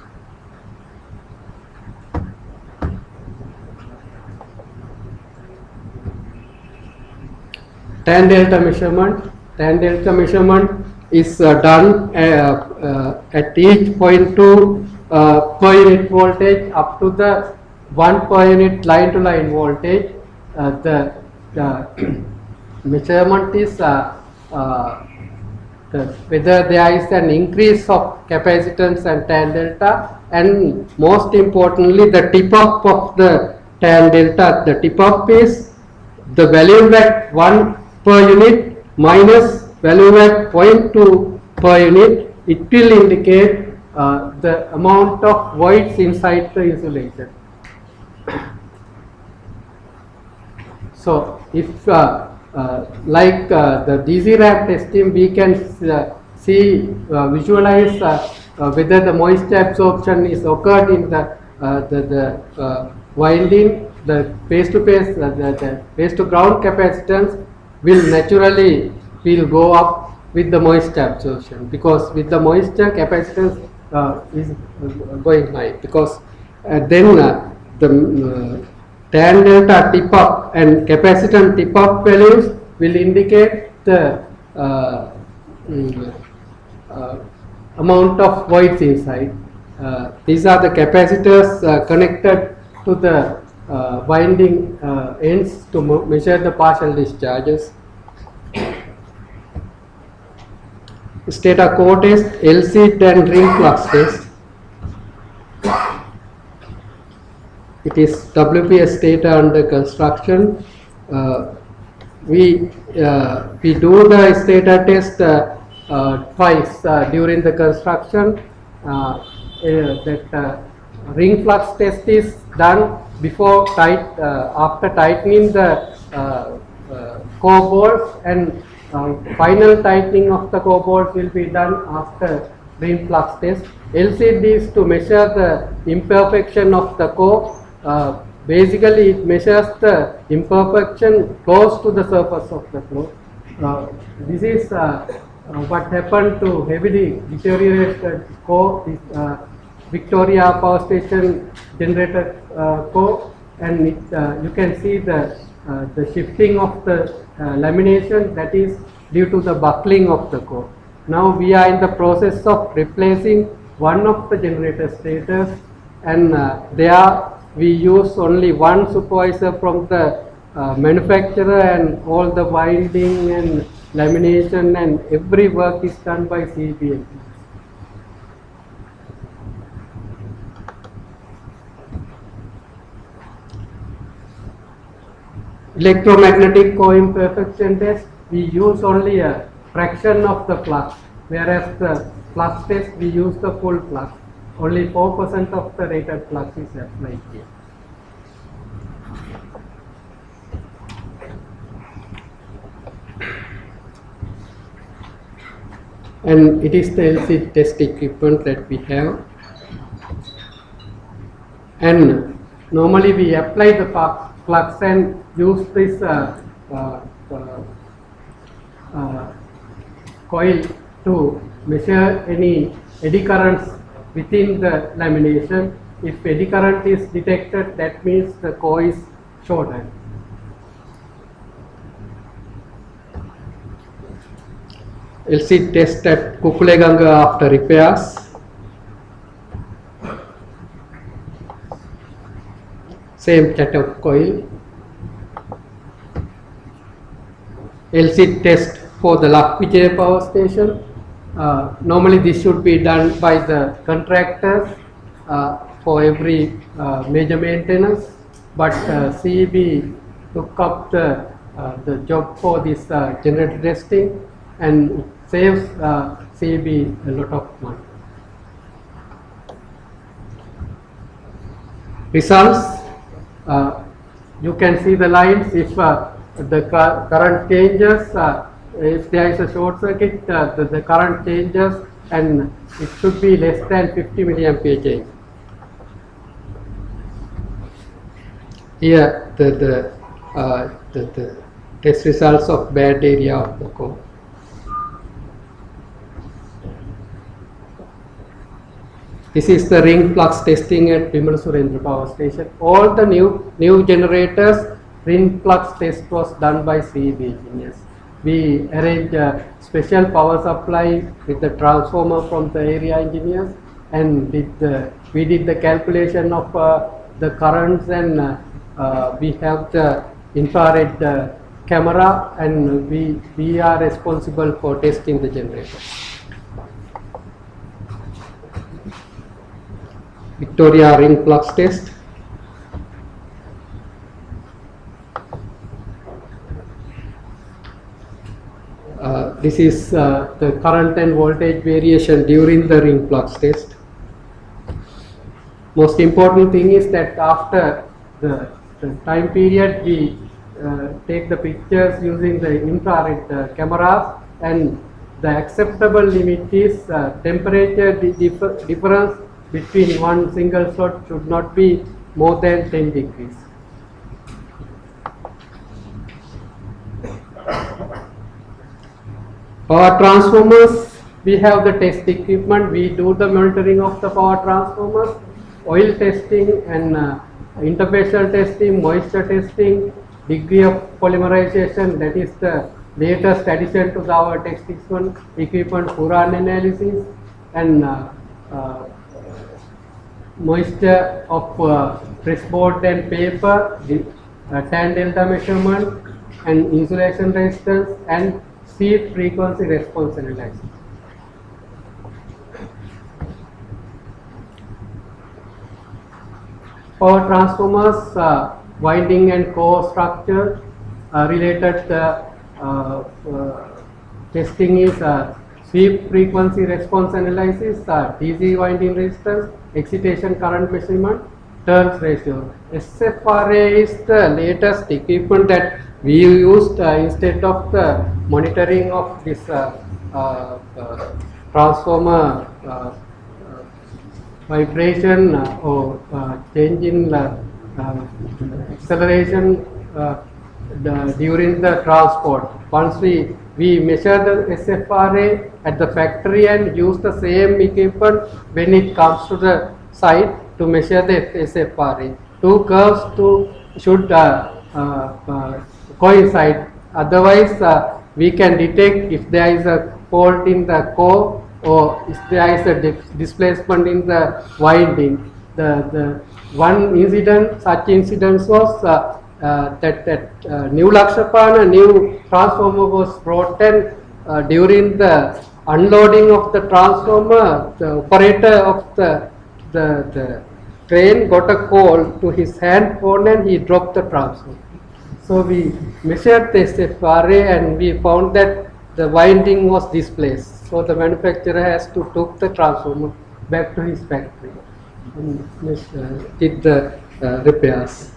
Tan delta measurement. Tan delta measurement is uh, done uh, uh, at each point two uh, per unit voltage up to the one per unit line to line voltage. Uh, the, the measurement is uh, uh, The, whether there is an increase of capacitance and tan delta, and most importantly the tip up of the tan delta. The tip up is the value at one per unit minus value at zero point two per unit. It will indicate uh, the amount of voids inside the insulation. So if uh, Uh, like uh, the D C ramp testing, we can uh, see, uh, visualize uh, uh, whether the moisture absorption is occurred in the uh, the, the uh, winding. The face to face, uh, the, the face to ground capacitance will naturally will go up with the moisture absorption, because with the moisture capacitance uh, is going high, because uh, then uh, the uh, tan delta tip up and capacitance tip up values will indicate the uh, uh, amount of voids inside. Uh, these are the capacitors uh, connected to the uh, winding uh, ends to measure the partial discharges. Stator core test, L C and ring flux test. It is W P S stator under construction. Uh, we uh, we do the stator test uh, uh, twice uh, during the construction. Uh, uh, that uh, ring flux test is done before tight uh, after tightening the uh, uh, core bolts, and uh, final tightening of the core bolts will be done after ring flux test. L C D is to measure the imperfection of the core. Uh, basically, it measures the imperfection close to the surface of the floor. Uh, this is uh, uh, what happened to heavily deteriorated core, this, uh, Victoria Power Station generator uh, core, and it, uh, you can see the uh, the shifting of the uh, lamination, that is due to the buckling of the core. Now we are in the process of replacing one of the generator stators, and uh, there we use only one supervisor from the uh, manufacturer, and all the winding and lamination and every work is done by C E B engineers. Electromagnetic co-imperfection test, we use only a fraction of the flux, whereas the flux test we use the full flux. Only four percent of the rated flux is applied here. And it is the L C test equipment that we have. And normally we apply the flux and use this uh, uh, uh, uh, coil to measure any eddy currents within the lamination. If eddy current is detected, that means the core is shorted. L C test at Kukuleganga after repairs. Same cut-off coil. L C test for the Lakvijaya power station. Uh, normally this should be done by the contractors uh, for every uh, major maintenance, but uh, C E B took up the, uh, the job for this uh, generator testing, and it saves uh, C E B a lot of money. Results, uh, you can see the lines. If uh, the cu current changes, uh, if there is a short circuit, uh, the, the current changes, and it should be less than fifty milliampere change. Here the, the, uh, the, the test results of bad area of the core. This is the ring flux testing at Bimala Surendra Power Station. All the new new generators, ring flux test was done by C E B engineers. We arranged a special power supply with the transformer from the area engineers, and did the, we did the calculation of uh, the currents, and uh, uh, we have the infrared uh, camera, and we, we are responsible for testing the generator. Victoria ring flux test. Uh, this is uh, the current and voltage variation during the ring flux test. Most important thing is that after the, the time period, we uh, take the pictures using the infrared uh, cameras, and the acceptable limit is uh, temperature differ difference between one single slot should not be more than ten degrees. Power transformers, we have the test equipment. We do the monitoring of the power transformers, oil testing, and uh, interfacial testing, moisture testing, degree of polymerization, that is the latest addition to our test equipment, equipment Furan analysis, and uh, uh, moisture of uh, pressboard and paper, the uh, tan delta measurement, and insulation resistance, and sweep frequency response analysis. Power transformers, uh, winding and core structure uh, related uh, uh, uh, testing is uh, sweep frequency response analysis, uh, D C winding resistance, excitation current measurement, turns ratio. S F R A is the latest equipment that we used uh, instead of the monitoring of this uh, uh, uh, transformer uh, uh, vibration uh, or uh, change in uh, uh, acceleration uh, the, during the transport. Once we we measure the S F R A at the factory and use the same equipment when it comes to the site to measure the S F R A. Two curves to should uh, uh, uh, coincide. Otherwise, uh, we can detect if there is a fault in the core or if there is a di displacement in the winding. The, the one incident, such incident was uh, uh, that that uh, new Lakshapana, new transformer was brought in uh, during the unloading of the transformer. The operator of the the, the train got a call to his hand phone and he dropped the transformer. So we measured the S F R A and we found that the winding was displaced. So the manufacturer has to took the transformer back to his factory and uh, did the uh, repairs.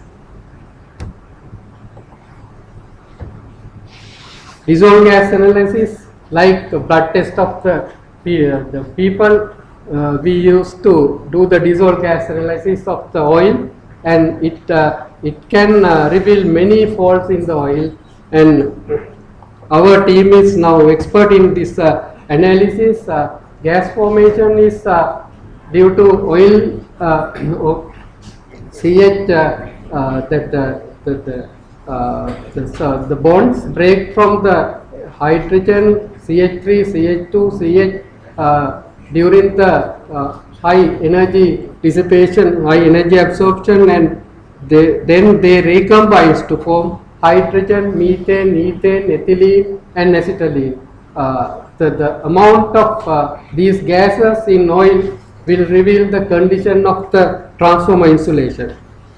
Dissolved gas analysis, like the blood test of the, uh, the people, uh, we used to do the dissolved gas analysis of the oil, and it uh, it can uh, reveal many faults in the oil, and our team is now expert in this uh, analysis. Uh, gas formation is uh, due to oil uh, C H uh, uh, that uh, the, the, uh, the, uh, the bonds break from the hydrogen C H three, C H two, C H uh, during the uh, high energy dissipation, high energy absorption, and they, then they recombines to form hydrogen, methane, ethane, ethylene and acetylene. Uh, the, the amount of uh, these gases in oil will reveal the condition of the transformer insulation.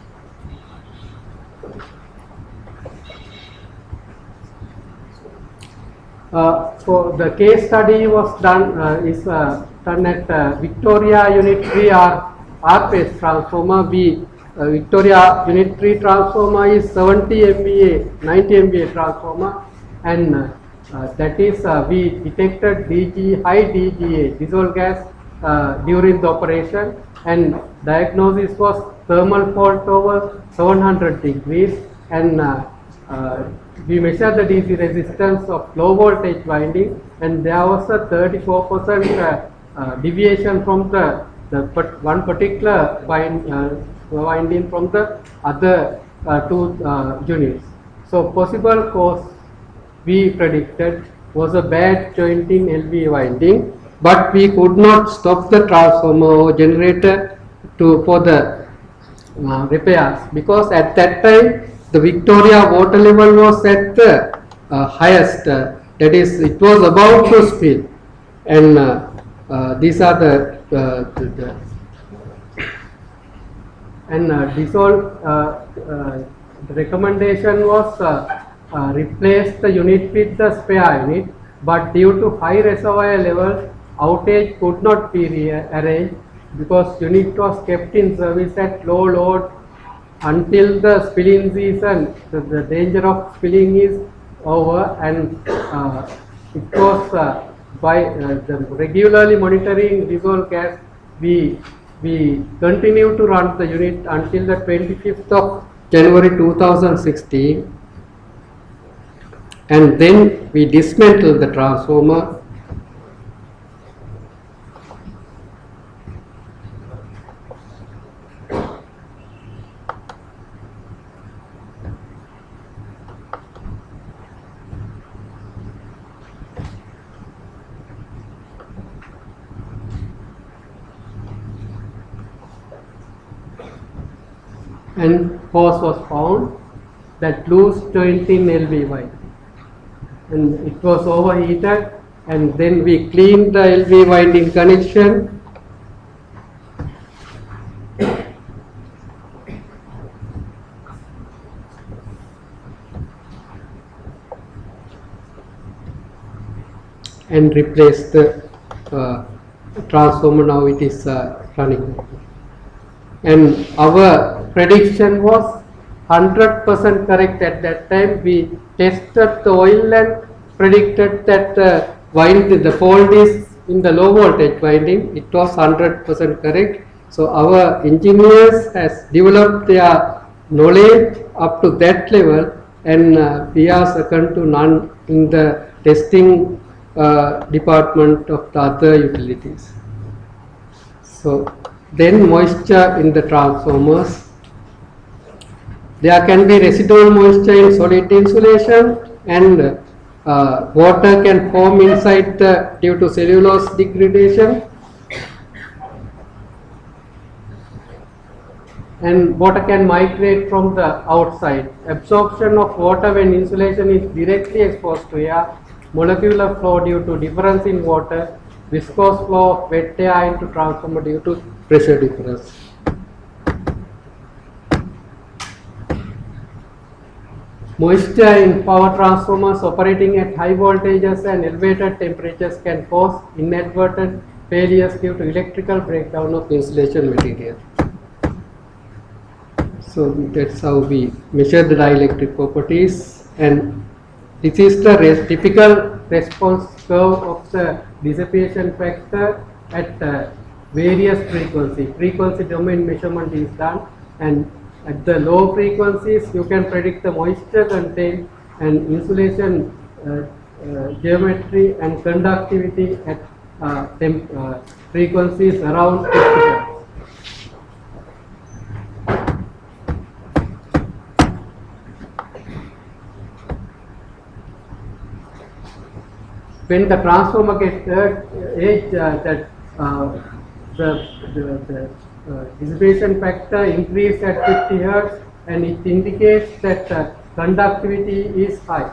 Uh, so the case study was done uh, is uh, done at uh, Victoria Unit three R R-phase transformer. We uh, Victoria Unit three transformer is seventy M V A, ninety M V A transformer, and uh, uh, that is uh, we detected D G high D G A dissolved gas uh, during the operation, and diagnosis was thermal fault over seven hundred degrees, and uh, uh, we measured the D C resistance of low voltage winding, and there was a thirty-four percent uh, uh, deviation from the, the one particular wind, uh, winding from the other uh, two uh, units. So possible cause we predicted was a bad jointing L V winding, but we could not stop the transformer or generator to for the uh, repairs, because at that time the Victoria water level was at the uh, highest, uh, that is, it was about to spill, and uh, uh, these are the, uh, the, the and uh, dissolve. Uh, uh, the recommendation was uh, uh, replace the unit with the spare unit, but due to high reservoir levels, outage could not be arranged because unit was kept in service at low load until the spilling season. The, the danger of spilling is over, and uh, it was uh, by uh, the regularly monitoring dissolved gas, we we continue to run the unit until the twenty-fifth of January two thousand sixteen, and then we dismantled the transformer. And cause was found, that loose jointing L V winding, and it was overheated, and then we cleaned the L V winding connection, and replaced the uh, transformer. Now it is uh, running, and our prediction was one hundred percent correct at that time. We tested the oil and predicted that uh, wind, the fault is in the low voltage winding. It was one hundred percent correct. So our engineers has developed their knowledge up to that level, and uh, we are second to none in the testing uh, department of the other utilities. So then moisture in the transformers. There can be residual moisture in solid insulation, and uh, water can form inside the, due to cellulose degradation, and water can migrate from the outside. Absorption of water when insulation is directly exposed to air, molecular flow due to difference in water, viscous flow of wet air into transformer due to pressure difference. Moisture in power transformers operating at high voltages and elevated temperatures can cause inadvertent failures due to electrical breakdown of insulation material. So that's how we measure the dielectric properties, and this is the res typical response curve of the dissipation factor at uh, various frequency. Frequency domain measurement is done, and at the low frequencies you can predict the moisture content and insulation uh, uh, geometry and conductivity at uh, temp, uh, frequencies around fifty hertz. When the transformer gets age, uh, that uh, the, the, the uh, dissipation factor increase at fifty hertz, and it indicates that uh, conductivity is high.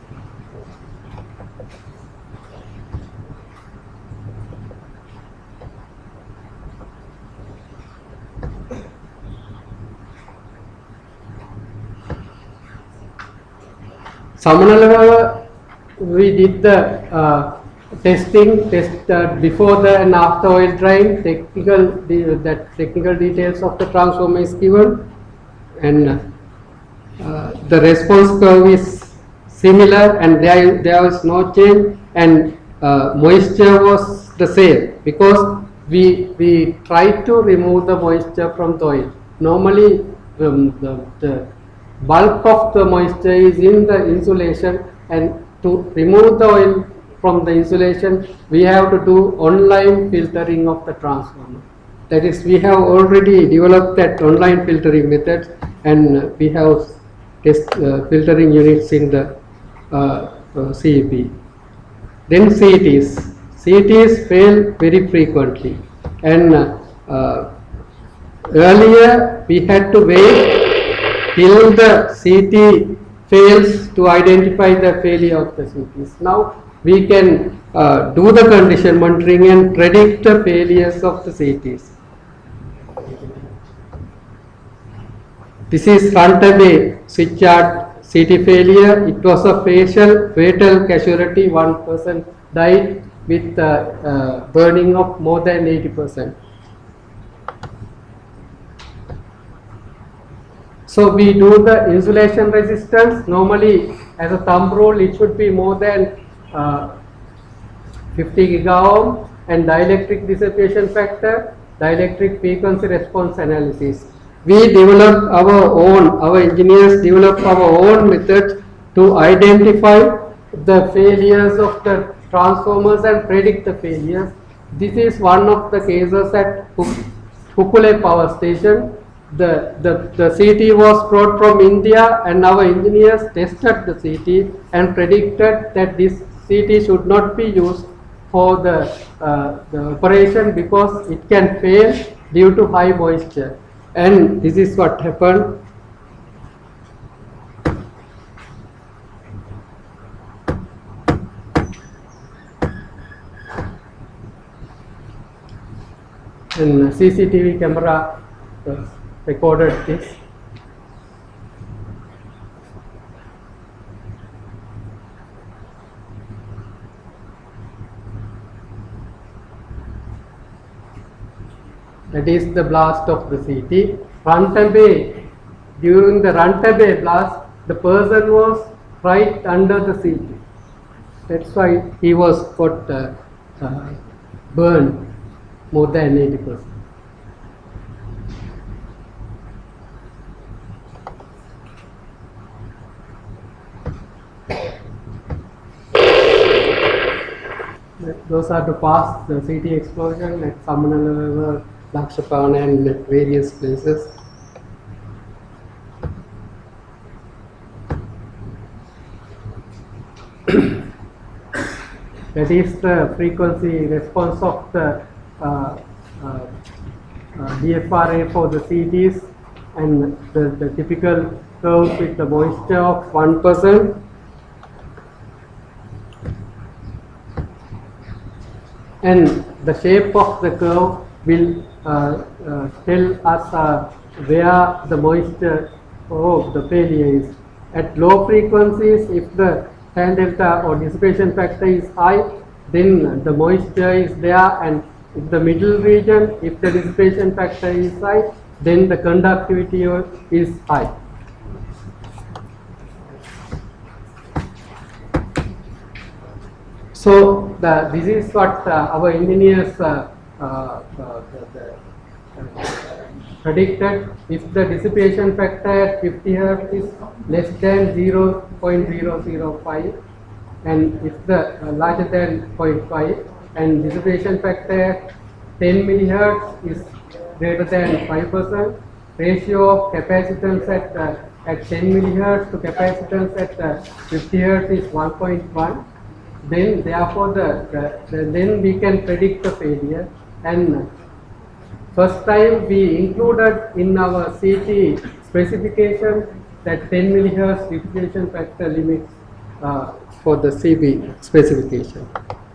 Samanala, we did the uh, testing, test uh, before the and after oil drain. Technical, the, that technical details of the transformer is given, and uh, the response curve is similar, and there there was no change, and uh, moisture was the same, because we we tried to remove the moisture from the oil. Normally, um, the, the bulk of the moisture is in the insulation, and to remove the oil from the insulation, we have to do online filtering of the transformer. That is, we have already developed that online filtering method, and we have test uh, filtering units in the uh, uh, C E P. Then C T s. C T s fail very frequently, and uh, uh, earlier we had to wait till the C T fails to identify the failure of the C Ts. Now we can uh, do the condition monitoring and predict the failures of the C Ts. This is front-away switch yard C T failure. It was a fatal, fatal casualty. One person died with uh, uh, burning of more than eighty percent. So we do the insulation resistance. Normally, as a thumb rule, it should be more than uh, fifty gigaohm, and dielectric dissipation factor, dielectric frequency response analysis. We develop our own, our engineers develop our own methods to identify the failures of the transformers and predict the failures. This is one of the cases at Hukule power station. The, the, the C T was brought from India, and our engineers tested the C T and predicted that this C T should not be used for the, uh, the operation because it can fail due to high moisture. And this is what happened. And C C T V camera uh, recorded this. That is the blast of the C T. Run-away, during the run-away blast, the person was right under the C T. That's why he was got uh, uh, burned more than eighty percent. Those are the past, the C T explosion at Samanala, Lakshapana, and at various places. that is the frequency response of the uh, uh, uh, D F R A for the C Ts, and the, the typical curve with the moisture of one percent. And the shape of the curve will uh, uh, tell us uh, where the moisture of the failure is. At low frequencies, if the tan delta or dissipation factor is high, then the moisture is there, and in the middle region, if the dissipation factor is high, then the conductivity is high. So the, this is what uh, our engineers uh, uh, uh, the, the, uh, predicted. If the dissipation factor at fifty hertz is less than zero point zero zero five, and if the uh, larger than zero point five, and dissipation factor at ten millihertz is greater than five percent, ratio of capacitance at uh, at ten millihertz to capacitance at uh, fifty hertz is one point one. Then therefore the, the, the then we can predict the failure. And first time we included in our C T specification that ten millihertz dissipation factor limits uh, for the C B specification.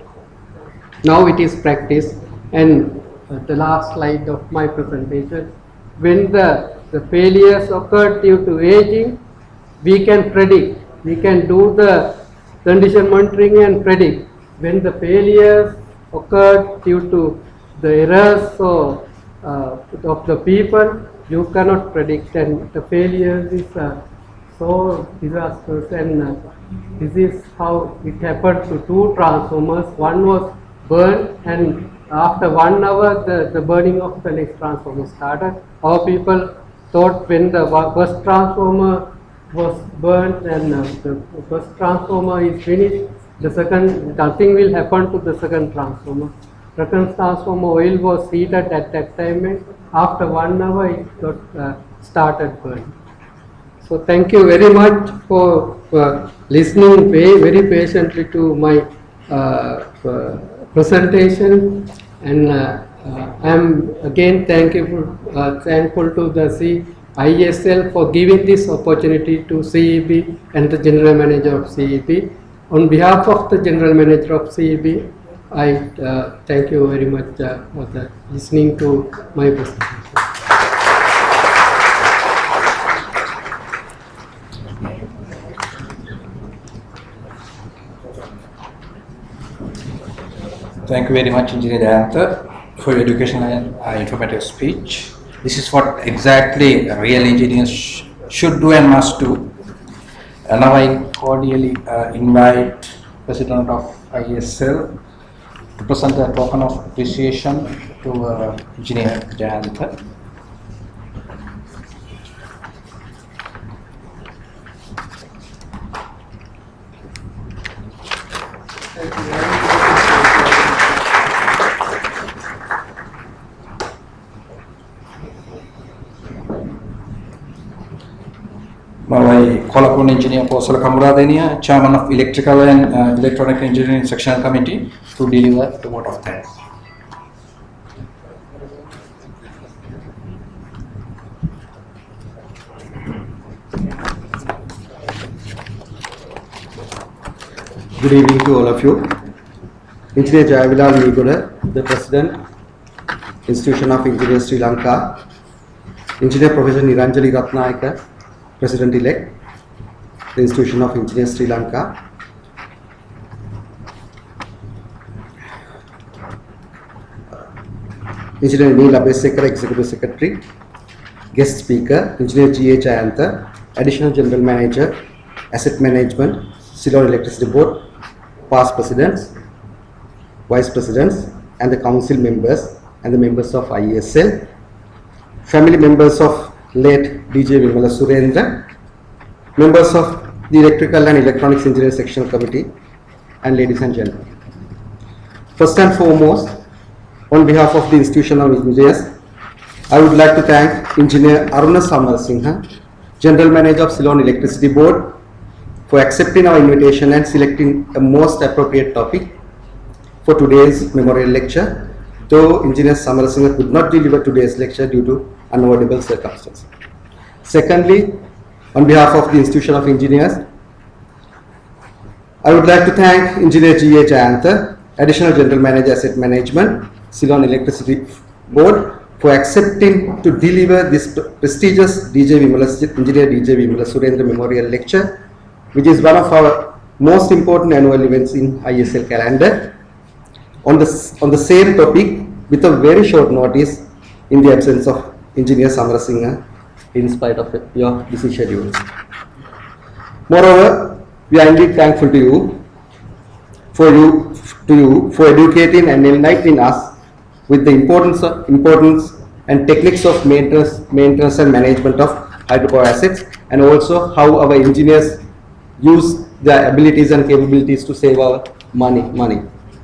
Now it is practice. And uh, the last slide of my presentation, when the, the failures occur due to aging, we can predict, we can do the condition monitoring and predict. When the failures occur due to the errors so, uh, of the people, you cannot predict, and the failures is uh, so disastrous. And uh, this is how it happened to two transformers. One was burned, and after one hour the, the burning of the next transformer started. Our people thought when the first transformer was burnt and uh, the first transformer is finished, the second, nothing will happen to the second transformer. Second transformer oil was heated at that time, and after one hour it got uh, started burning. So thank you very much for uh, listening very, very patiently to my uh, uh, presentation, and uh, uh, I am again thankful, uh, thankful to the C I S L for giving this opportunity to C E B and the General Manager of C E B. On behalf of the General Manager of C E B, I uh, thank you very much uh, for the listening to my presentation. Thank you very much, Engineer Dayantha, for your educational and uh, informative speech. This is what exactly real engineers sh should do and must do. And now I cordially uh, invite President of I S L to present a token of appreciation to uh, Engineer Dayantha. Now I call upon Engineer Kosala Kamuradeniya, Chairman of Electrical and uh, Electronic Engineering Sectional Committee, to deliver the vote of thanks. Good evening to all of you. Engineer Jayavilal Nigoda, the President, Institution of Engineers Sri Lanka, Engineer Professor Niranjali Ratnayaka, President-elect, the Institution of Engineers Sri Lanka, Engineer Neil Abhesekar, Executive Secretary, Guest Speaker, Engineer G H Dayantha, Additional General Manager, Asset Management, Ceylon Electricity Board, past Presidents, Vice Presidents, and the Council members and the members of I S L, family members of late D J Vimala Surendra, members of the Electrical and Electronics Engineering Sectional Committee, and ladies and gentlemen. First and foremost, on behalf of the Institution of Engineers, I would like to thank Engineer Aruna Samarasinghe, General Manager of Ceylon Electricity Board, for accepting our invitation and selecting a most appropriate topic for today's memorial lecture, though Engineer Samarasinghe could not deliver today's lecture due to unavoidable circumstances. Secondly, on behalf of the Institution of Engineers, I would like to thank Engineer G A Jayantha, Additional General Manager Asset Management, Ceylon Electricity Board, for accepting to deliver this prestigious D J Vimala, Engineer D J Vimala Surendra Memorial Lecture, which is one of our most important annual events in I S L calendar, on the, on the same topic with a very short notice in the absence of Engineer Samarasinghe in spite of your busy schedule. Moreover, we are indeed thankful to you for you to you for educating and enlightening us with the importance of importance and techniques of maintenance, maintenance and management of hydropower assets, and also how our engineers use their abilities and capabilities to save our money. money.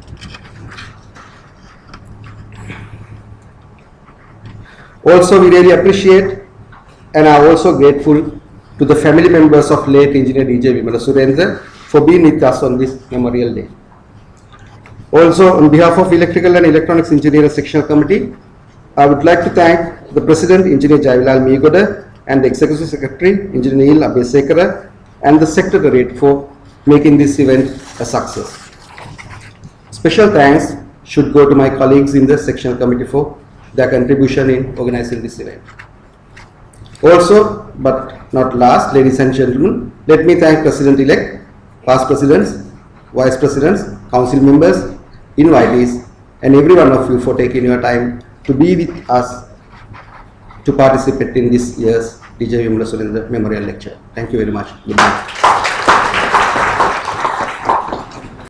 Also, we really appreciate and are also grateful to the family members of late Engineer D J Vimala Surendra for being with us on this Memorial Day. Also, on behalf of Electrical and Electronics Engineering Sectional Committee, I would like to thank the President, Engineer Jayavilal Meegoda, and the Executive Secretary, Engineer Neil Abeysekara, and the Secretariat for making this event a success. Special thanks should go to my colleagues in the Sectional Committee for their contribution in organizing this event. Also, but not last, ladies and gentlemen, let me thank President-elect, past Presidents, Vice Presidents, Council members, invitees, and every one of you for taking your time to be with us to participate in this year's D J Vimala Surendra Memorial Lecture. Thank you very much. Good night.